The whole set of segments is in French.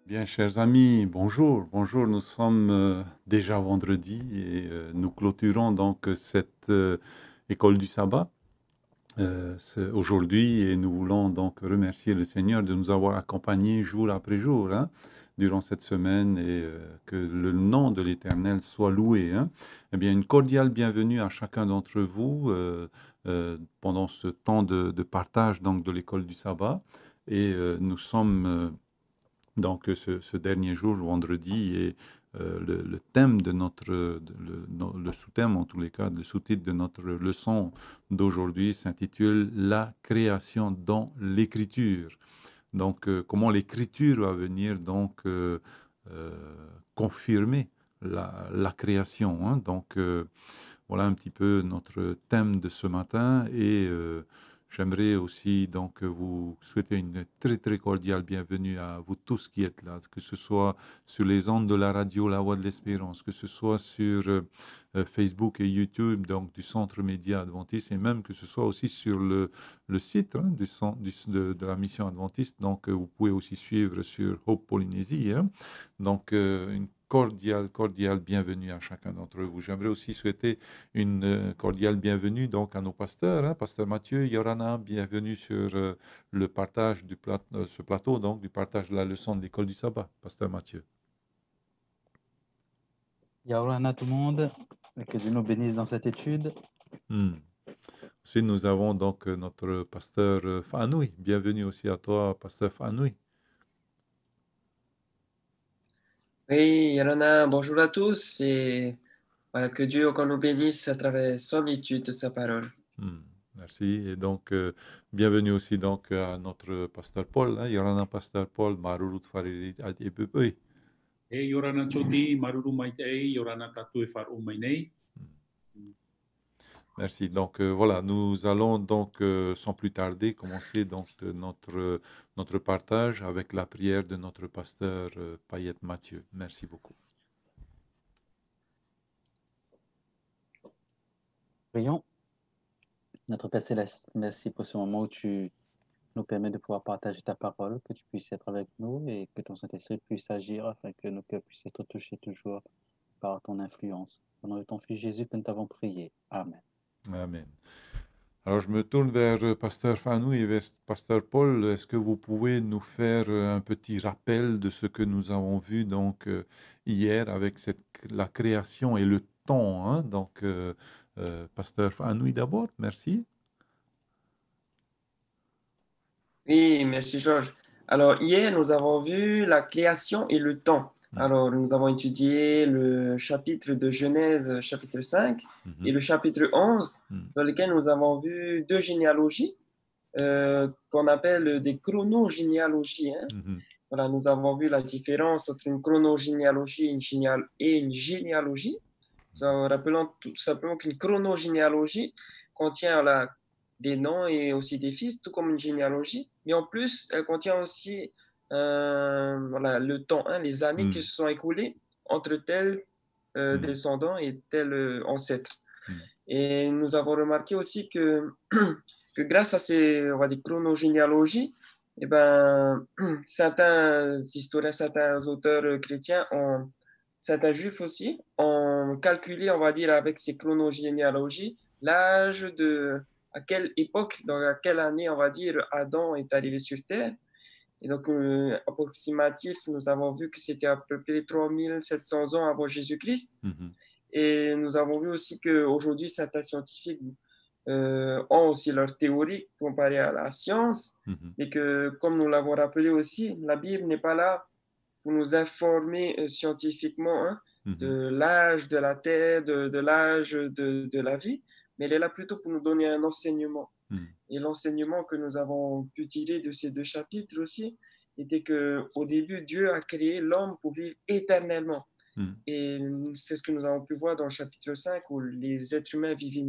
Bien, chers amis, bonjour. Bonjour, nous sommes déjà vendredi et nous clôturons donc cette école du sabbat aujourd'hui et nous voulons donc remercier le Seigneur de nous avoir accompagnés jour après jour hein, durant cette semaine et que le nom de l'Éternel soit loué. Hein. Eh bien, une cordiale bienvenue à chacun d'entre vous pendant ce temps de partage donc de l'école du sabbat et nous sommes donc, ce dernier jour, vendredi, est le thème de le sous-thème, en tous les cas, le sous-titre de notre leçon d'aujourd'hui s'intitule La création dans l'écriture. Donc, comment l'écriture va venir donc confirmer la création. Hein. Donc, voilà un petit peu notre thème de ce matin et j'aimerais aussi donc vous souhaiter une très très cordiale bienvenue à vous tous qui êtes là, que ce soit sur les ondes de la radio La Voix de l'Espérance, que ce soit sur Facebook et YouTube donc du Centre Média Adventiste et même que ce soit aussi sur le site hein, de la mission adventiste. Donc vous pouvez aussi suivre sur Hope Polynésie. Hein. Donc une cordiale bienvenue à chacun d'entre vous. J'aimerais aussi souhaiter une cordiale bienvenue donc à nos pasteurs, hein, pasteur Mathieu, Yorana, bienvenue sur le partage ce plateau donc du partage de la leçon de l'école du sabbat, pasteur Mathieu. Yaoulana tout le monde, et que Dieu nous bénisse dans cette étude. Ensuite, nous avons donc notre pasteur Fanoui. Bienvenue aussi à toi, pasteur Fanoui. Oui, Yalana, bonjour à tous et voilà, que Dieu encore nous bénisse à travers son étude de sa parole. Merci. Et donc, bienvenue aussi donc à notre pasteur Paul. Hein, Yorana, pasteur Paul, Marurut Fariri Adiepepe. E yorana choti maruru mai te yorana tatu e faru mai nei. Merci. Donc voilà, nous allons donc sans plus tarder commencer donc notre partage avec la prière de notre pasteur Payette Mathieu. Merci beaucoup. Prions. Notre Père Céleste, merci pour ce moment où tu nous permets de pouvoir partager ta parole, que tu puisses être avec nous et que ton Saint-Esprit puisse agir afin que nos cœurs puissent être touchés toujours par ton influence. Au nom de ton Fils Jésus que nous t'avons prié. Amen. Amen. Alors, je me tourne vers pasteur Fanou et vers pasteur Paul. Est-ce que vous pouvez nous faire un petit rappel de ce que nous avons vu donc hier avec la création et le temps hein? Donc, pasteur Fanou d'abord, merci. Oui, merci Georges. Alors, hier, nous avons vu la création et le temps. Alors, nous avons étudié le chapitre de Genèse, chapitre 5, et le chapitre 11, dans lequel nous avons vu deux généalogies qu'on appelle des chronogénéalogies. Hein. Voilà, nous avons vu la différence entre une chronogénéalogie et une généalogie. Rappelons tout simplement qu'une chronogénéalogie contient des noms et aussi des fils, tout comme une généalogie, mais en plus, elle contient aussi voilà, le temps, hein, les années qui se sont écoulées entre tel descendant et tel ancêtre. Et nous avons remarqué aussi que grâce à ces on va dire, chronogénéalogies, eh ben, certains historiens, certains auteurs chrétiens, certains juifs aussi, ont calculé, on va dire, avec ces chronogénéalogies, l'âge à quelle époque, dans quelle année, on va dire, Adam est arrivé sur Terre. Et donc, approximatif, nous avons vu que c'était à peu près 3700 ans avant Jésus-Christ. Et nous avons vu aussi qu'aujourd'hui, certains scientifiques ont aussi leur théorie comparée à la science, et que, comme nous l'avons rappelé aussi, la Bible n'est pas là pour nous informer scientifiquement hein, de l'âge de la Terre, de l'âge de la vie, mais elle est là plutôt pour nous donner un enseignement. Et l'enseignement que nous avons pu tirer de ces deux chapitres aussi était qu'au début, Dieu a créé l'homme pour vivre éternellement. Et c'est ce que nous avons pu voir dans le chapitre 5 où les êtres humains vivaient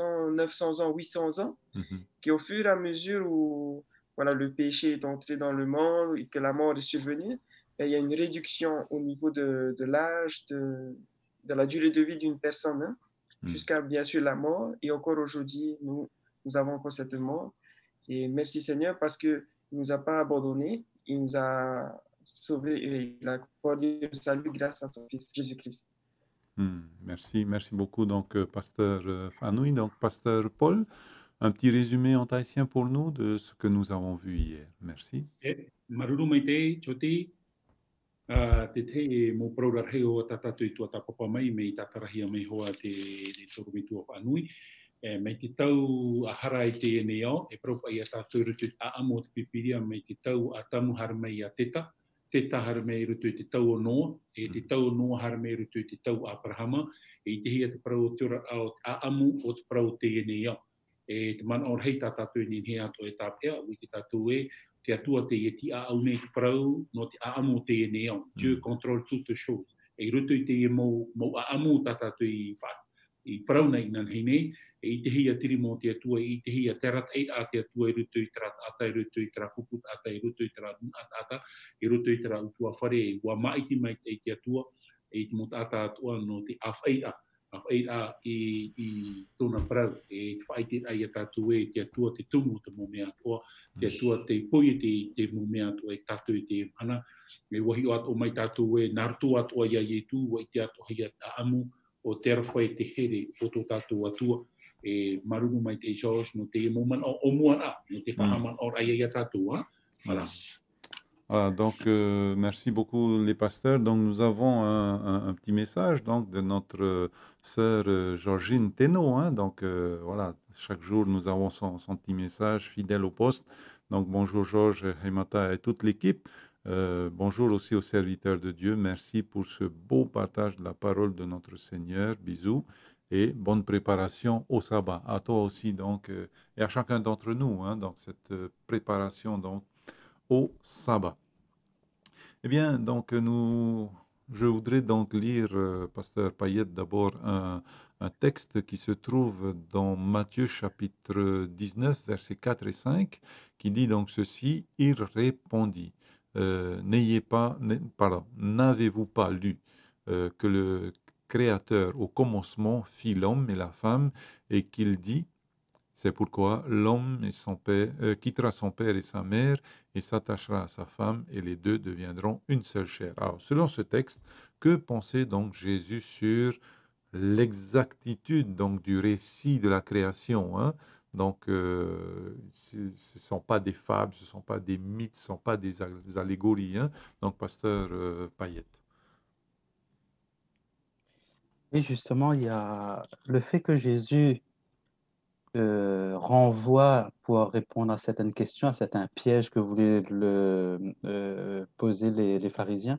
900 ans, 800 ans, qui au fur et à mesure où voilà, le péché est entré dans le monde et que la mort est survenue, il y a une réduction au niveau de l'âge, de la durée de vie d'une personne, hein, jusqu'à bien sûr la mort. Et encore aujourd'hui, nous avons encore cette mort. Et merci Seigneur parce qu'il ne nous a pas abandonnés, il nous a sauver et il a accordé le salut grâce à son Fils Jésus-Christ. Merci, merci beaucoup, donc, pasteur Fanouille. Donc, pasteur Paul, un petit résumé en tahitien pour nous de ce que nous avons vu hier. Merci. Maruru mai te choti te te mo prorar he o tatatu I tua tapapa mai me I tatarahia mai hoa te toru me tua whanui. Me te tau ahara I te eneo, propa I a tātou rutu a amo te pipiria me te tau a tamu hara mai a teta. Teta hara mai rutu I te tau o noa, te tau o noa hara mai rutu I te tau a Abrahama, I te hia te parau tura a amu o te parau te eneo. Te mana or hei tātou ni he ato e tāpea, ui te tātou te atua te ti a au nei te parau, no te a amu te eneo. Dieu contrôle toutes choses. E rutu I te mo a amu tātou I wha. I parau nei nan hei nei, I te hia tiri mō te atua, I te hia terat eit a te atua I rutu I tera ata, I rutu I tera puput ata, I rutu I tera ata, I rutu I tera utua whare, ua maiti mai te atua, I te mō ata atua no te awhaita, awhaita I tōna parau, te whaiti ai a tātou te atua te tumu te mō mea atua, te atua te poi te mō mea atua I tātou te mana, me wahi o ato mai tātou nartu atua ia I tu, wa I te atua hia a amu, o te arwhai te here o tō tātou atua, marungu mai te George no te moman o muana, no te whahaman o ai tātou, hein? Voilà. Voilà, donc merci beaucoup les pasteurs. Donc nous avons un petit message donc de notre sœur Georgine Thénault, hein? Donc voilà, chaque jour nous avons son petit message fidèle au poste. Donc bonjour Georges, Hemata et toute l'équipe. Bonjour aussi aux serviteurs de Dieu. Merci pour ce beau partage de la parole de notre Seigneur. Bisous et bonne préparation au sabbat. À toi aussi donc et à chacun d'entre nous, hein, donc cette préparation donc au sabbat. Eh bien, donc je voudrais donc lire, pasteur Payette, d'abord un texte qui se trouve dans Matthieu chapitre 19, versets 4 et 5, qui dit donc ceci, « Il répondit, n'avez-vous pas lu que le Créateur au commencement fit l'homme et la femme et qu'il dit, c'est pourquoi l'homme et son père, quittera son père et sa mère et s'attachera à sa femme et les deux deviendront une seule chair. » Alors, selon ce texte, que pensait donc Jésus sur l'exactitude donc du récit de la création, hein? Donc, ce ne sont pas des fables, ce ne sont pas des mythes, ce ne sont pas des allégories, hein? Donc, pasteur Payette. Oui, justement, il y a le fait que Jésus renvoie pour répondre à certaines questions, à certains pièges que voulaient poser les pharisiens.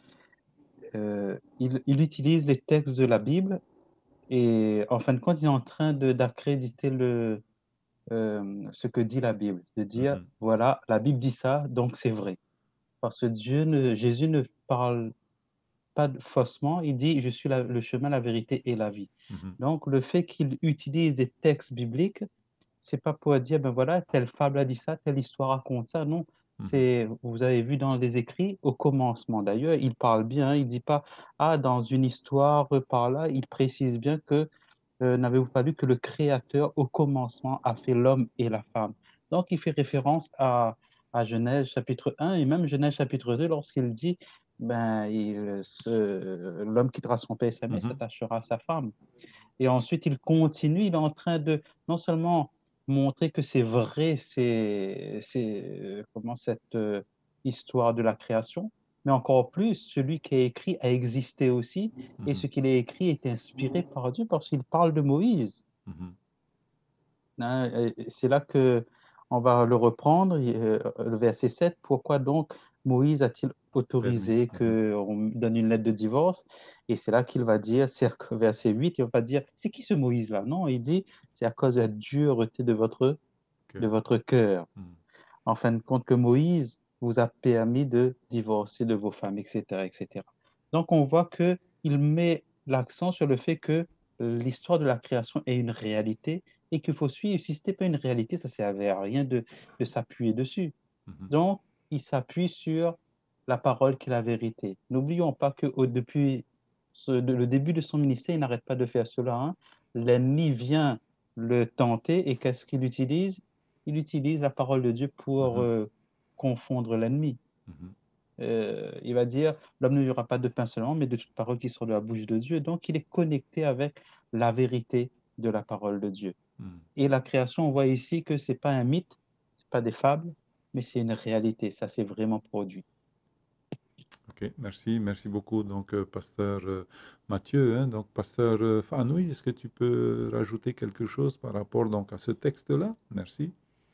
Il utilise les textes de la Bible et en fin de compte, il est en train d'accréditer ce que dit la Bible, de dire, voilà, la Bible dit ça, donc c'est vrai. Parce que Jésus ne parle pas faussement, il dit, je suis le chemin, la vérité et la vie. Donc, le fait qu'il utilise des textes bibliques, c'est pas pour dire, ben voilà, telle fable a dit ça, telle histoire raconte ça, non. Vous avez vu dans les écrits, au commencement d'ailleurs, il parle bien, il dit pas, ah, dans une histoire par là, il précise bien que n'avez-vous pas vu que le Créateur au commencement a fait l'homme et la femme. Donc, il fait référence à Genèse chapitre 1 et même Genèse chapitre 2 lorsqu'il dit, ben, l'homme quittera son père et sa mère, s'attachera à sa femme. Et ensuite, il continue, il est en train de non seulement montrer que c'est vrai, comment cette histoire de la création, mais encore plus, celui qui a écrit a existé aussi, et ce qu'il a écrit est inspiré par Dieu parce qu'il parle de Moïse. Hein, c'est là que on va le reprendre, le verset 7, pourquoi donc Moïse a-t-il autorisé qu'on donne une lettre de divorce? Et c'est là qu'il va dire, c'est verset 8, il va dire, c'est qui ce Moïse-là? Non, il dit, c'est à cause de la dureté de votre cœur. En fin de compte, que Moïse vous a permis de divorcer de vos femmes, etc., etc. Donc, on voit qu'il met l'accent sur le fait que l'histoire de la création est une réalité et qu'il faut suivre. Si ce n'était pas une réalité, ça ne servait à rien de s'appuyer dessus. Donc, il s'appuie sur la parole qui est la vérité. N'oublions pas que depuis le début de son ministère, il n'arrête pas de faire cela. Hein. L'ennemi vient le tenter et qu'est-ce qu'il utilise? Il utilise la parole de Dieu pour confondre l'ennemi. il va dire, l'homme ne vivra pas de pain seulement, mais de toute parole qui sort de la bouche de Dieu. Donc, il est connecté avec la vérité de la parole de Dieu. Et la création, on voit ici que ce n'est pas un mythe, ce n'est pas des fables, mais c'est une réalité. Ça s'est vraiment produit. Ok, merci beaucoup. Donc, pasteur Mathieu, hein, donc pasteur Fanoui, est-ce que tu peux rajouter quelque chose par rapport donc à ce texte-là? Merci.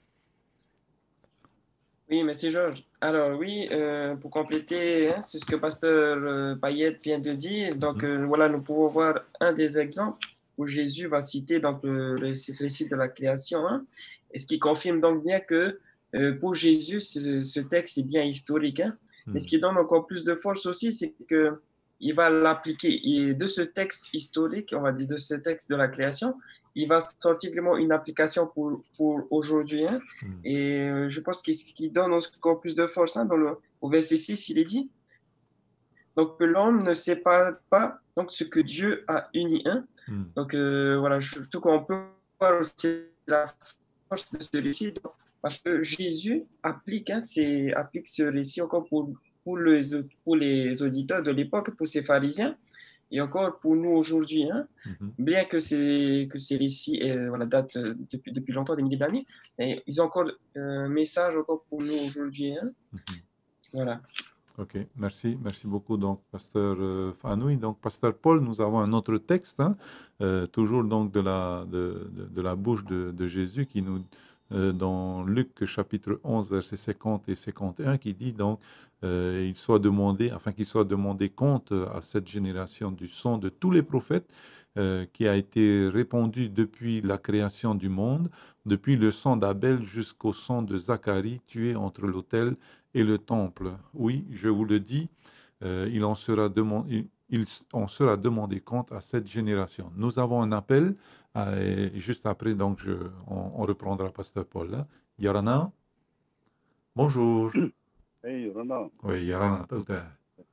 Oui, merci Georges. Alors oui, pour compléter, hein, c'est ce que pasteur Payette vient de dire. Donc voilà, nous pouvons voir un des exemples où Jésus va citer donc le récit de la création, hein, et ce qui confirme donc bien que pour Jésus, ce texte est bien historique. Hein. Mais ce qui donne encore plus de force aussi, c'est que il va l'appliquer. Et de ce texte historique, on va dire de ce texte de la création, il va sortir vraiment une application pour aujourd'hui. Hein. Et je pense que ce qui donne encore plus de force, hein, au verset 6, il est dit, donc que l'homme ne sépare pas donc, ce que Dieu a uni. Hein. Donc voilà, je trouve qu'on peut voir aussi la force de ce récit, parce que Jésus applique ce récit encore pour les auditeurs de l'époque, pour ces pharisiens, et encore pour nous aujourd'hui, hein, bien que ces récits voilà, datent depuis longtemps, des milliers d'années, ils ont encore un message encore pour nous aujourd'hui. Hein. Voilà. Ok, merci beaucoup donc pasteur Fanoui. Donc pasteur Paul, nous avons un autre texte, hein, toujours donc de la bouche de Jésus qui nous dans Luc chapitre 11 versets 50 et 51 qui dit donc qu'il soit demandé compte à cette génération du sang de tous les prophètes qui a été répandu depuis la création du monde, depuis le sang d'Abel jusqu'au sang de Zacharie tué entre l'autel et le temple. Oui, je vous le dis, il en sera demandé compte à cette génération. Nous avons un appel, et juste après, donc, on reprendra Pasteur Paul. Là. Yarana, bonjour. Hey, Yarana. Oui, Yarana, tout à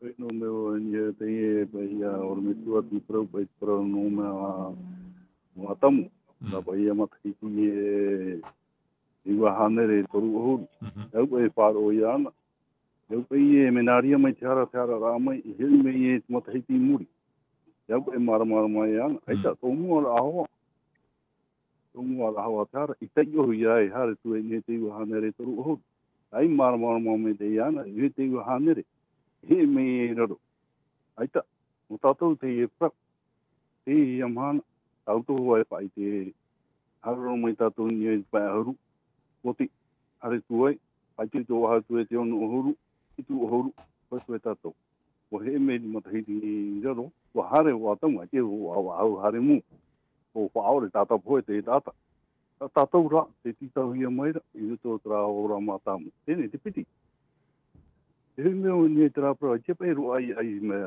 Eu pe menaria mai tiara ramai hilme e matahiti muri. Eu pe mara mai ana. Aita tomu ala hawa tara. Ita yo ia hare tu e te u hanere toru ho. Ai mara me te ana. E te u hanere. He me ro. Aita. Mutato te e pra. Te yamana. Auto wa pa te. Haro mai tato ni e pa haru. Koti. Hare tu ai. Ai te to ha tu e te ono huru. Itu huru paswe tato o he me matahiti jaro o hare o tama ke o hare mu o paore tata poe te tata tata ura te tita hia mai i to tra ora mata mu tene te piti he me o ni tra pro ke pe ru ai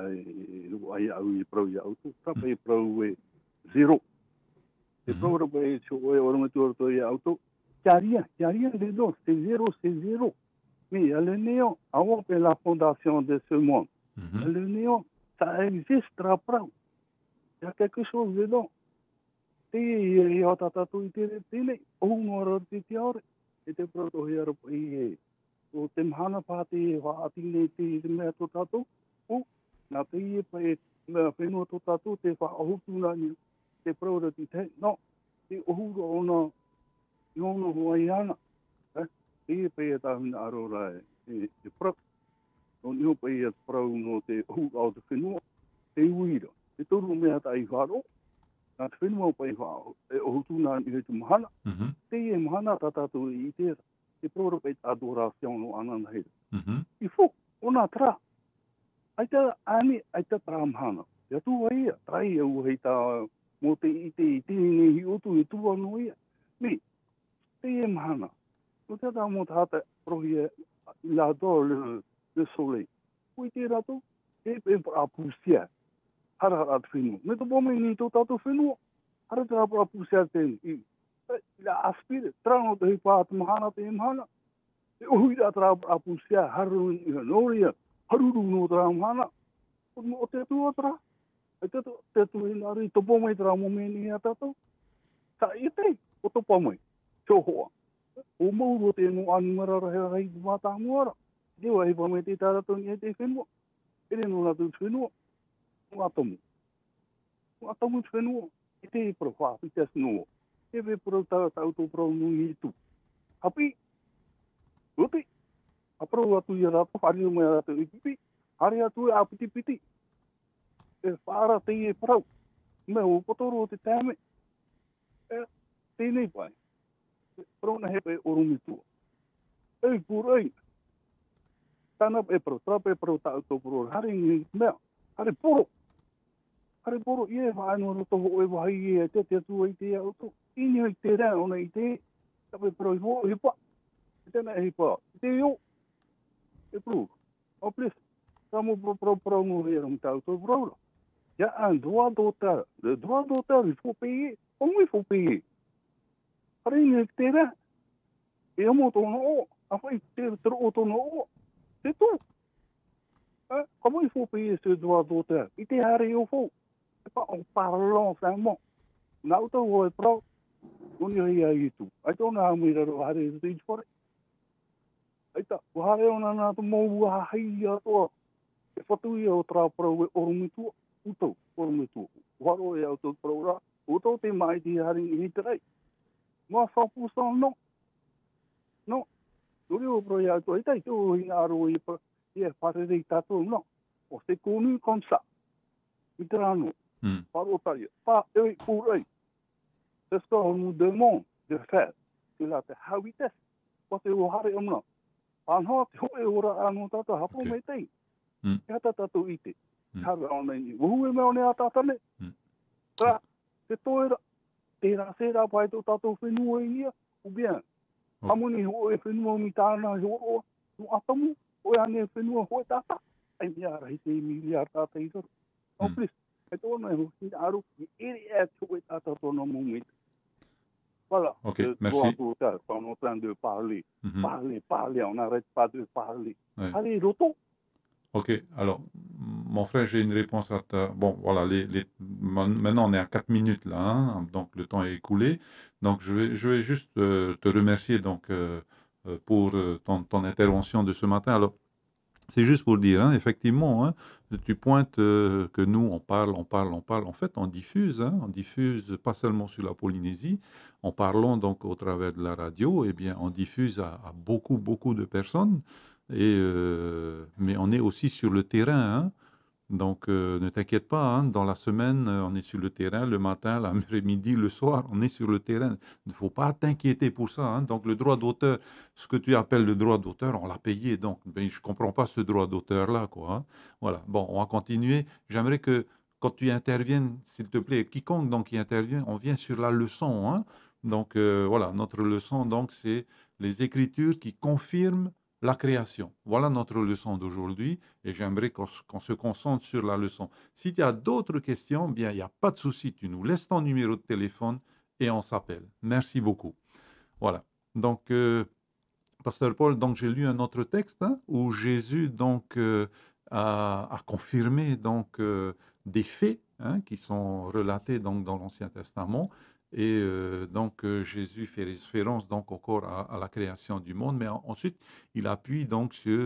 au i pro ya auto tra pe pro e zero te pro ro pe cho o ora me to ya auto caria de dos c'est zero Mais le néant, avant la fondation de ce monde, le néant, ça existera pas. Il y a quelque chose dedans. Il y a tatu tele, on te tiare, et te proto hier et au temhana pati, atine te meto tatu, ou na te pe me feno to tatu te fa ohutuna ni te proto te no, te ohuro ona yono hoiana. E pe ta huna arora e pro o ni pe e pro no te hu au te whenua te uira te toru mea ta i wharo na te whenua pe whao e o hutuna i he tu mahana te e mahana tatatu i te pro pe adoracion no anana he i fo ona tra ai ta tra mahana ya tu ai trai e u he ta mo te i te ni hi utu i tu no ia me te e mahana peut-être à mon tata il adore le soleil. Oui, tu es rato et à poussière. Hara atfinu. Mais tu peux me to tato finu. Hara tra à poussière ten. Il a aspiré. Trano de pas mahana te mahana. Oui, da tra à poussière. Haru noria. Haru no tra mahana. O te tu otra. Te tu inari to po me tra mo me ni atato. Sa ite. O to po me. Choho. O mauro te no animara rei mata muara Dewa he pame te tārato ni te whenua. Ere no ratu whenua. Ngā tomu. Ngā tomu whenua. I te pro whaapitas no. Te ve pro tau tō pro nungi i tu. Hapi. Uti. Apro atu i rato. Hari o mai rato i pipi. Hari atu e apiti piti. E whaara te i e parau. Me o potoro o te tāme. E tēnei pai. Prona hepe orumi tua. Ei purei. Tana e pro trape pro tau tō pro. Hari ngi mea. Hari poro. Hari poro i e whaano no toho e wahi e te te atu i te auto. Ini i te rea ona i te. Tape pro i ho i pa. I tēnā e pa. I te o. E pro. O plis. Tamo pro no e ram tau tō pro. Ja an droit d'auteur. Le droit d'auteur, il faut payer. Comment il faut payer? Hari ngi te rea. E amo tono o. Afai te tro tono o. C'est tout. Hein? Comment il faut payer ce droit d'auteur? Il était arrêté au fond. C'est pas en parlant seulement. Nauta o e pro. On y a eu tout. I don't know how many are the stage for it. Aita, o hare ona nā to mou a hai ato. E whatu i o tra pro e orumitua. Uto, orumitua. Wharo e auto pro ra. Uto te mai ti hari i hitarei. Mā whapusa no. No. Nuri o pro i auto. Ita i tō i aro i pa. Ie, wharerei tātou no. O se kōnu comme ça. I te rano. Wharo taia. Pa, e kūrei. C'est ce qu'on nous demande de faire. C'est la te hawites. Ko te o hare omna. Anha te hoe ora anu tata hapo me tei. Kia tatu ite. Hara ona ni. Wuhu e mea one a tatane. Tra, te toera. Tērā sērā pai tō tatu whenua i ia. O bien. Hamuni ho e whenua mi tāna i oroa. No atamu. O e ane whenua ho e tata. Ai mea rahi te miliar tata i toro. O please. E tōna e ho. I aru. I ere e ho e tata tōna mumit. Voilà. Ok, Le merci. droit d'auteur, on est en train de parler. Parler, on n'arrête pas de parler. Ouais. Allez, Roto. Ok, alors, mon frère, j'ai une réponse à ta... Bon, voilà, maintenant on est à 4 minutes là, hein, donc le temps est écoulé. Donc je vais juste te remercier donc, pour ton intervention de ce matin. Alors, c'est juste pour dire, hein, effectivement, hein, tu pointes que nous, on parle. En fait, on diffuse pas seulement sur la Polynésie, en parlant donc au travers de la radio, eh bien, on diffuse à beaucoup de personnes. Mais on est aussi sur le terrain, hein. Donc ne t'inquiète pas, hein, dans la semaine, on est sur le terrain, le matin, l'après-midi, le soir, on est sur le terrain. Il ne faut pas t'inquiéter pour ça, hein. Donc le droit d'auteur, ce que tu appelles le droit d'auteur, on l'a payé. Donc ben, je ne comprends pas ce droit d'auteur-là, quoi, hein. Voilà, bon, on va continuer. J'aimerais que quand tu interviennes, s'il te plaît, quiconque donc qui intervient, on vient sur la leçon, hein. Donc voilà, notre leçon, donc, c'est les Écritures qui confirment la création. Voilà notre leçon d'aujourd'hui et j'aimerais qu'on se concentre sur la leçon. Si tu as d'autres questions, bien, il n'y a pas de souci. Tu nous laisses ton numéro de téléphone et on s'appelle. Merci beaucoup. Voilà. Donc, Pasteur Paul, donc j'ai lu un autre texte, hein, où Jésus donc a confirmé donc des faits, hein, qui sont relatés donc dans l'Ancien Testament. Et donc Jésus fait référence donc encore à la création du monde, mais ensuite il appuie donc sur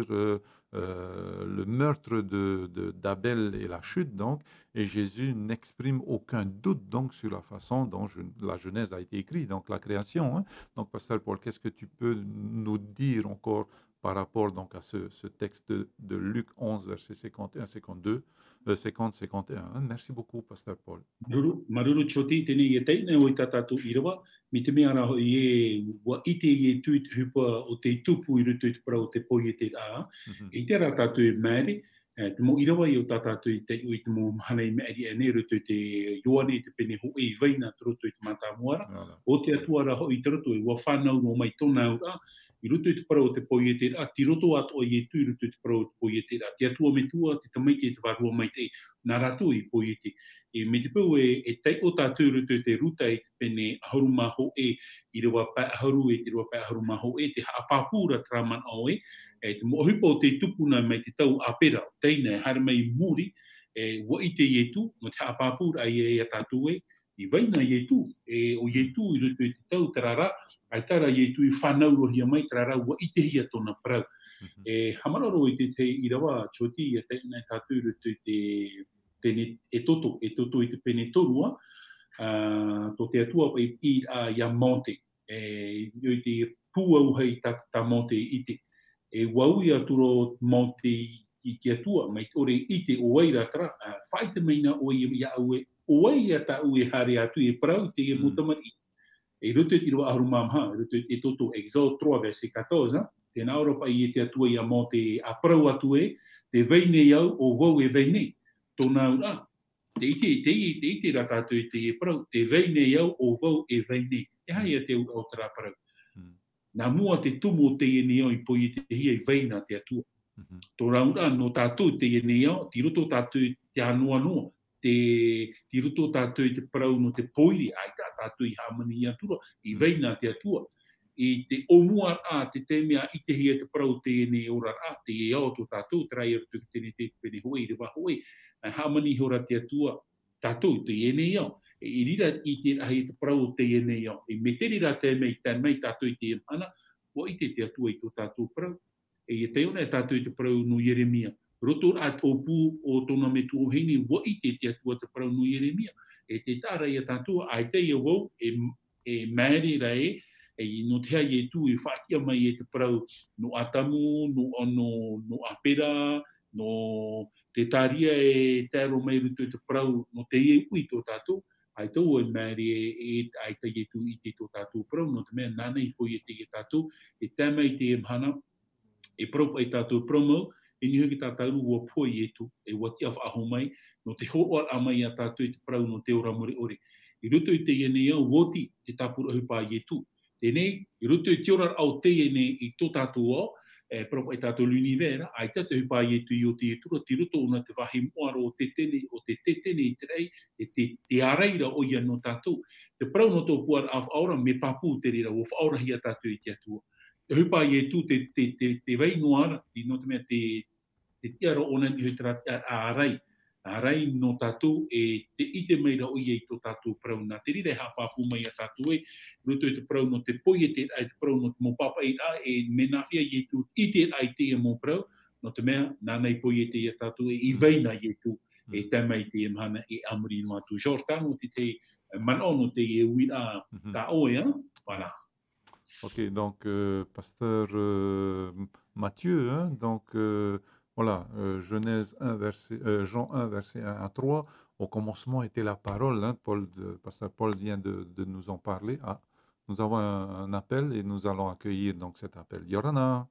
le meurtre d'Abel et la chute, donc, et Jésus n'exprime aucun doute donc sur la façon dont la Genèse a été écrite, donc la création, hein. Donc Pasteur Paul, qu'est-ce que tu peux nous dire encore par rapport donc à ce texte de Luc 11, versets 51, 52, 50, 51. Merci beaucoup, Pasteur Paul. Maruru choti tene ye teine o tatatu irawa mi te mea raho ye wa ite ye tuit hupa o te tupu i rutu te para o te po ye te a i te ra tatu mari te mo irawa i o tatatu i te ui te mo hanei meri ane rutu te yoane te pene ho e vaina trutu i te matamuara o te atua raho i trutu i wa whanau no mai tona ura i rutu te para o te po ye te a ti roto ato i e tu i rutu te para o te po ye te a te atua me tua te tamaiti e te warua mai te nā ratu i po ye te me te pau e tei o tātou rutu te ruta i te pene aharu maho e i rewa pai aharu e te rewa pai aharu maho e te haapapura traman au e te mohipa o te tupuna mai te tau apera teina hara mai muri wa i te ietu no te haapapura ai e a tātou e i vaina ietu o ietu i rutu i te tau tarara ai tara ietu i whanau rohia mai tarara wa i te hia tona parau E hamanaro I te I rawa choti e te nei tātou rutu e toto I te pene torua, tō te atua I a monte, I te pūau hei tā monte ite. E wau I aturo monte I te atua, mai ore ite o waira tara, whaite meina o I aue, o waia ta ue hare atu e prau te e mutamari. E rutu I roa aharu mamha, rutu e toto Exode 3 verset 14, tēnā ora pa I te atua I a monte a prau atu e, te veine iau o wau e veine. Tōna ura, te ite ratatu te e prau, te veine iau o wau e veine. E hai te o tara prau. Nā mua te tumo te e neo I poi te hia I veina te atua. Tōna ura no tātou te e neo, ti roto tātou te anua noa. Ti roto tātou te prau no te poiri, ai tātou I hamani I atura, I veina te atua. I te omua te temea I te hia te prau te e ne ora te e au tō tātou, trai atu tēne te pene hoi, I rewa hoi, hamani hora te atua tātou te e ne au. I rira I te ahi te prau te e ne au. I me te rira te mei tātou I te e mana, o I te atua I tō tātou prau. E te ona tātou I te prau no Yeremia. Roto a tōpū o tōna me tō heni, wa I te atua te prau no Yeremia. E te tāra I a tātua, ai te ia wau, e maere rai, no te hai e tū I whaatia mai e te prau no atamu, no apera, no te tāria e tēro mai rutu te prau no te e ui tō tātou, ai tau e maere ai te e tū I te tō tātou prau, no te mea nana I poi e te e tātou, e tēmai te e mhana, e prau ai tātou promau, e ni hoki tātauru ua poi e tu, e wati awha aho mai, no te hoar a mai a tātou te prau no te ora more ore. I ruto I te ene au, woti te tāpura hupa e tu. Tēnei, I ruto I te ora au te ene I tō tātou au, prau ai tātou l'univera, ai tātou hupa e tu I o te tura, ti ruto ona te wahi moaro o te tene I te rei, e te areira o ia no tātou. Te prau no tō puar awha aura, me papu te rira, o whaora hia tātou I te atua. Te hupa I tu te wei noara, no te mea te tiara ona I hutara a arai no tātou e te ite meira o I tō tātou prau. Nā te rire hapapu mai a tātou e, ruto I te prau no te poi e te prau no te mō papa e me nāwhia I tu ite ai te e mō prau, no te mea nānei poi e te a tātou e I veina I tu e tamai te e mhana e amuri no atu. George, tāno te manono te e uira tā oe, voilà. Ok, donc pasteur Matthieu, hein, donc voilà, Genèse 1, Jean 1, verset 1 à 3, au commencement était la parole, hein, pasteur Paul vient de nous en parler. Ah, nous avons un appel et nous allons accueillir donc cet appel. Yorana.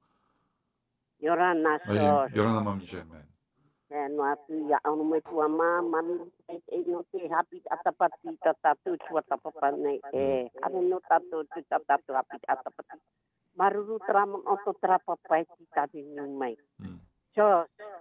Yorana, Yorana Mami Germaine. No atu ia au mai tua mami no te hapi atapati tatatu tua tapapa nei ane no tatu hapi atapati maruru tramon oto trapa pai tadi mai so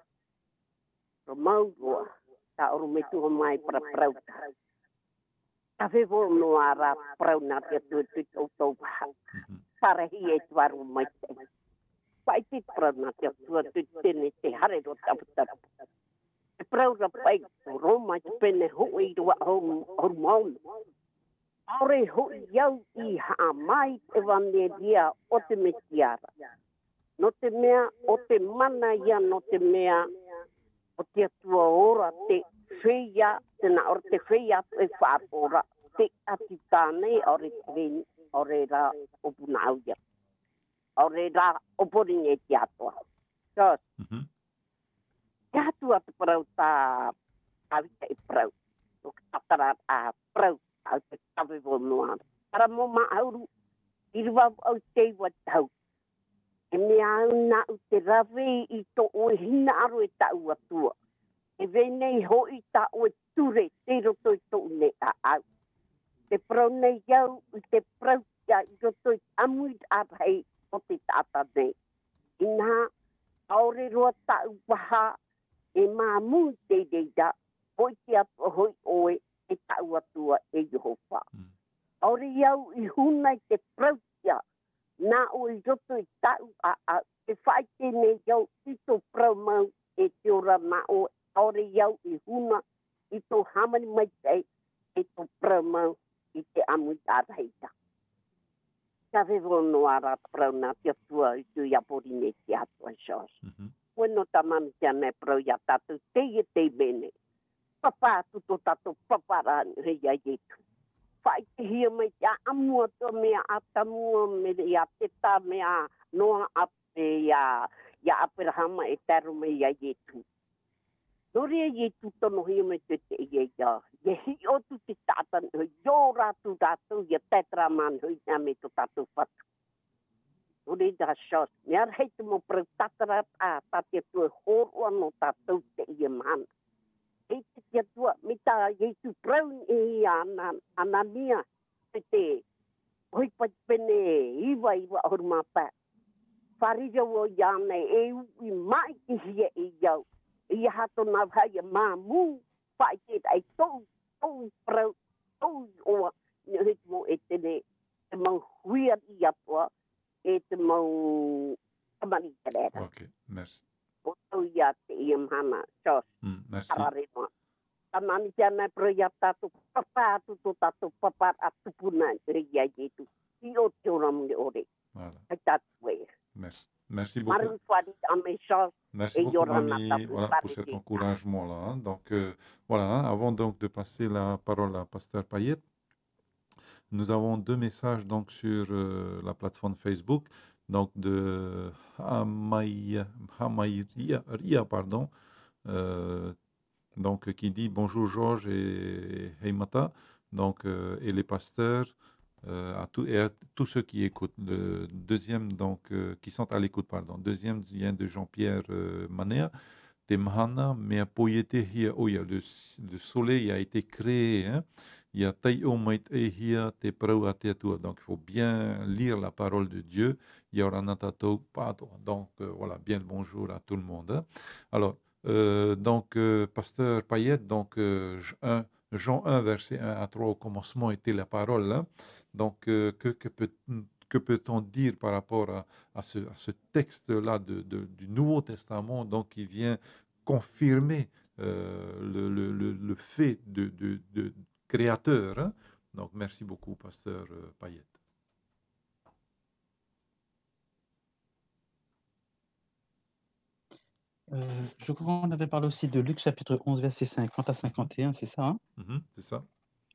romau ta oru mai tua mai para prau ta vevo no ara prau na te tu to para hi e tuaru mai pai te prau na te tu tene te hare do tapata prau ra pai Roma te pene hui roa hormon ore hui iau I ha mai te vane dia o te metiara no te mea o te mana ia no te mea o te atua ora te whia tena ora te whia e whapora te atitane ore ra o punauia ore ra o poringe te atua so te atua te parau tā awita I prau o katara a prau au te tawe vo noa para mo maauru I rua au te wa tau e mea au na u te rawe I to o hina aro e tau atua e venei hoi ta o ture te roto I to ne a au te prau nei iau I te prau ia I roto I amui a rei o te tata nei ina aore roa tau waha e mamu te deida hoi te atua hoi oe e tau atua e Jehova. Aore iau I huna I te prautia nā o I roto I tau a e whai tēne iau I tō prau mau e te ora nā o aore iau I huna I tō hamani mai te e tō prau mau I te amu tāreita. Tavevo no ara prauna te tua tu ya porine te atua shos. Bueno tamam te ne pro ya tatu te bene. Papa tu to tatu papara he ya yetu. Fai te hia mai te amua to mea atamua me ya te ta mea noa ape ya Abrahama e taru me ya yetu. Nore yetu tono hia me te ya. Ye hi o tu te tatan yo ratu ratu ya tetraman hui na me to tatu fatu. Nore da shos. Nea hei te mo prau tatara a tate tu horo no tatu te ia mana. Hei te tua mita yetu prau e anania te hoi pene iwa hormapa. Farija wo yane e ui mai ki hia e yau. Ia hato na haya mamu pai te ai tau prau tau o ne mo e te mau huia ia po e te mau amani tere. Ok, merci. O tau ia te ia mana chos. Merci. Ararema. Amani tana pro ia tatu papa tu tatu papa atupuna ia yetu. Io te oram ne ore. Voilà. Ai tatu we. Merci. Merci beaucoup. Maru fadi ame chos. Merci beaucoup, Mamie, voilà, pour cet encouragement-là. Hein. Donc, voilà, hein, avant donc de passer la parole à Pasteur Payet, nous avons deux messages donc sur la plateforme Facebook, donc de Hamaïria, pardon, donc qui dit bonjour Georges et Heimata, donc et les pasteurs. À tous ceux qui écoutent. Le deuxième, donc, qui sont à l'écoute, pardon. Deuxième vient de Jean-Pierre Manea. Temhana, mais poyete hia oya. Le soleil a été créé. Hein. Il y a taïo mait hia te prau ateatua. Donc, il faut bien lire la parole de Dieu. Il y aura natato pato. Donc, voilà, bien le bonjour à tout le monde. Hein. Alors, donc, Pasteur Payet, donc, Jean 1, verset 1 à 3, au commencement était la parole. Hein. Donc, que peut-on dire par rapport à ce texte-là du Nouveau Testament, donc qui vient confirmer le fait de créateur. Hein? Donc, merci beaucoup, Pasteur Payet. Je crois qu'on avait parlé aussi de Luc chapitre 11, verset 50 à 51, c'est ça, hein? C'est ça.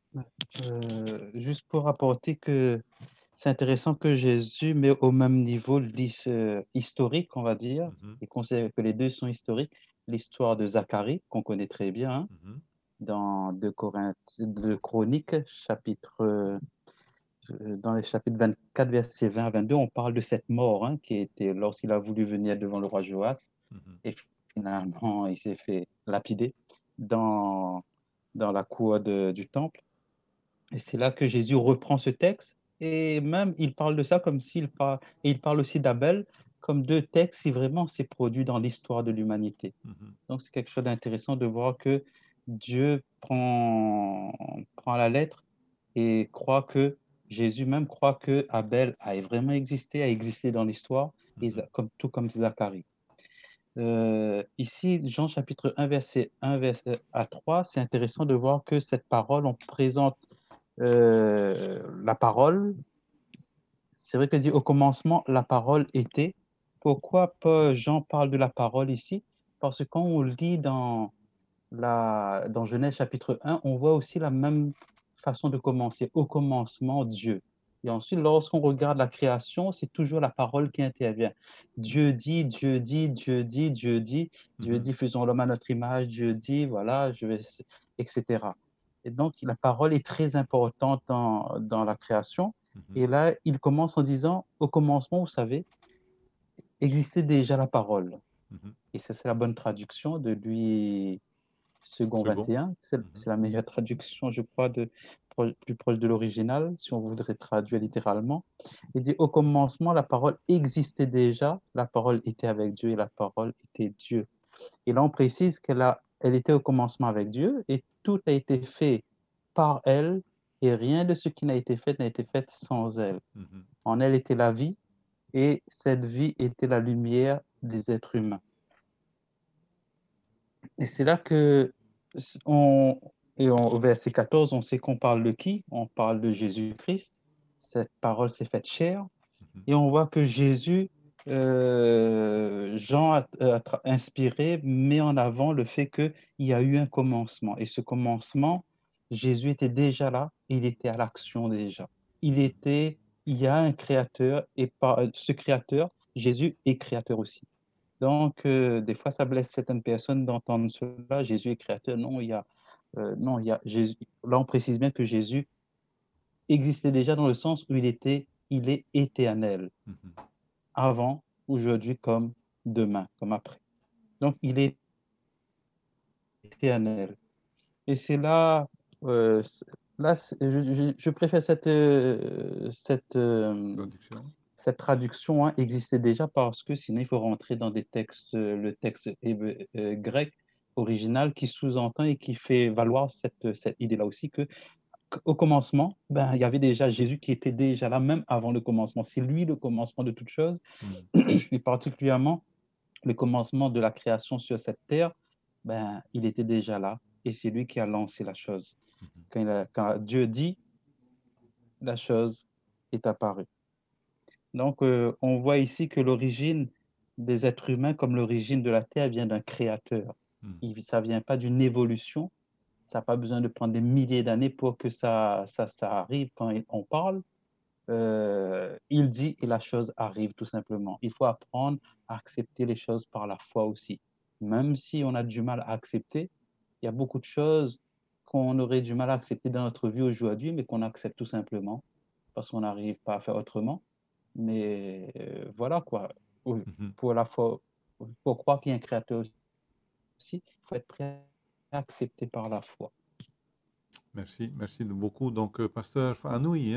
Juste pour rapporter que c'est intéressant que Jésus met au même niveau historique, on va dire, et considère que les deux sont historiques. L'histoire de Zacharie, qu'on connaît très bien, hein, dans 2 Chroniques, dans les chapitres 24, versets 20 à 22, on parle de cette mort hein, qui était lorsqu'il a voulu venir devant le roi Joas, et finalement il s'est fait lapider dans la cour du temple. Et c'est là que Jésus reprend ce texte, et même il parle de ça comme s'il parle, et il parle aussi d'Abel comme 2 textes si vraiment c'est produit dans l'histoire de l'humanité. Donc c'est quelque chose d'intéressant de voir que Dieu prend à la lettre et croit que Jésus même croit que Abel a vraiment existé dans l'histoire, tout comme Zacharie. Ici, Jean chapitre 1, verset 1 à 3, c'est intéressant de voir que cette parole, on présente la parole. C'est vrai que dit au commencement, la parole était. Pourquoi Jean parle de la parole ici? Parce que quand on lit dans Genèse chapitre 1, on voit aussi la même façon de commencer. Au commencement, Dieu. Et ensuite, lorsqu'on regarde la création, c'est toujours la parole qui intervient. Dieu dit, Dieu dit, Dieu dit, Dieu dit, Dieu dit, faisons l'homme à notre image, Dieu dit, voilà, etc. Et donc, la parole est très importante dans la création. Et là, il commence en disant, au commencement, vous savez, existait déjà la parole. Et ça, c'est la bonne traduction de Louis Second 21. C'est la meilleure traduction, je crois, plus proche de l'original, si on voudrait traduire littéralement. Il dit, au commencement, la parole existait déjà, la parole était avec Dieu et la parole était Dieu. Et là, on précise qu'elle était au commencement avec Dieu et tout a été fait par elle et rien de ce qui n'a été fait sans elle. En elle était la vie et cette vie était la lumière des êtres humains. Et c'est là que, au verset 14, on sait qu'on parle de qui? On parle de Jésus-Christ. cette parole s'est faite chair, et on voit que Jésus, Jean a inspiré, met en avant le fait qu'il y a eu un commencement. Et ce commencement, Jésus était déjà là, il était à l'action déjà. Il y a un créateur, et par ce créateur, Jésus est créateur aussi. Donc, des fois, ça blesse certaines personnes d'entendre cela. Jésus est créateur. Non, il y a Jésus. Là, on précise bien que Jésus existait déjà dans le sens où il est éternel, avant, aujourd'hui, comme demain, comme après. Donc, il est éternel. Et c'est là, je préfère cette traduction existait déjà parce que sinon il faut rentrer dans des textes, le texte grec original qui sous-entend et qui fait valoir cette idée-là aussi qu'au commencement, il y avait déjà Jésus qui était déjà là même avant le commencement. C'est lui le commencement de toute chose et particulièrement le commencement de la création sur cette terre, il était déjà là et c'est lui qui a lancé la chose. Quand Dieu dit, la chose est apparue. Donc, on voit ici que l'origine des êtres humains, comme l'origine de la Terre, vient d'un créateur. Ça ne vient pas d'une évolution. Ça n'a pas besoin de prendre des milliers d'années pour que ça arrive quand on parle. Il dit et la chose arrive tout simplement. Il faut apprendre à accepter les choses par la foi aussi. Même si on a du mal à accepter, il y a beaucoup de choses qu'on aurait du mal à accepter dans notre vie aujourd'hui, mais qu'on accepte tout simplement parce qu'on n'arrive pas à faire autrement. Mais voilà quoi. Pour la foi, pour croire qu'il y a un créateur aussi, il faut être prêt à accepter par la foi. Merci beaucoup. Donc, Pasteur Fanoui,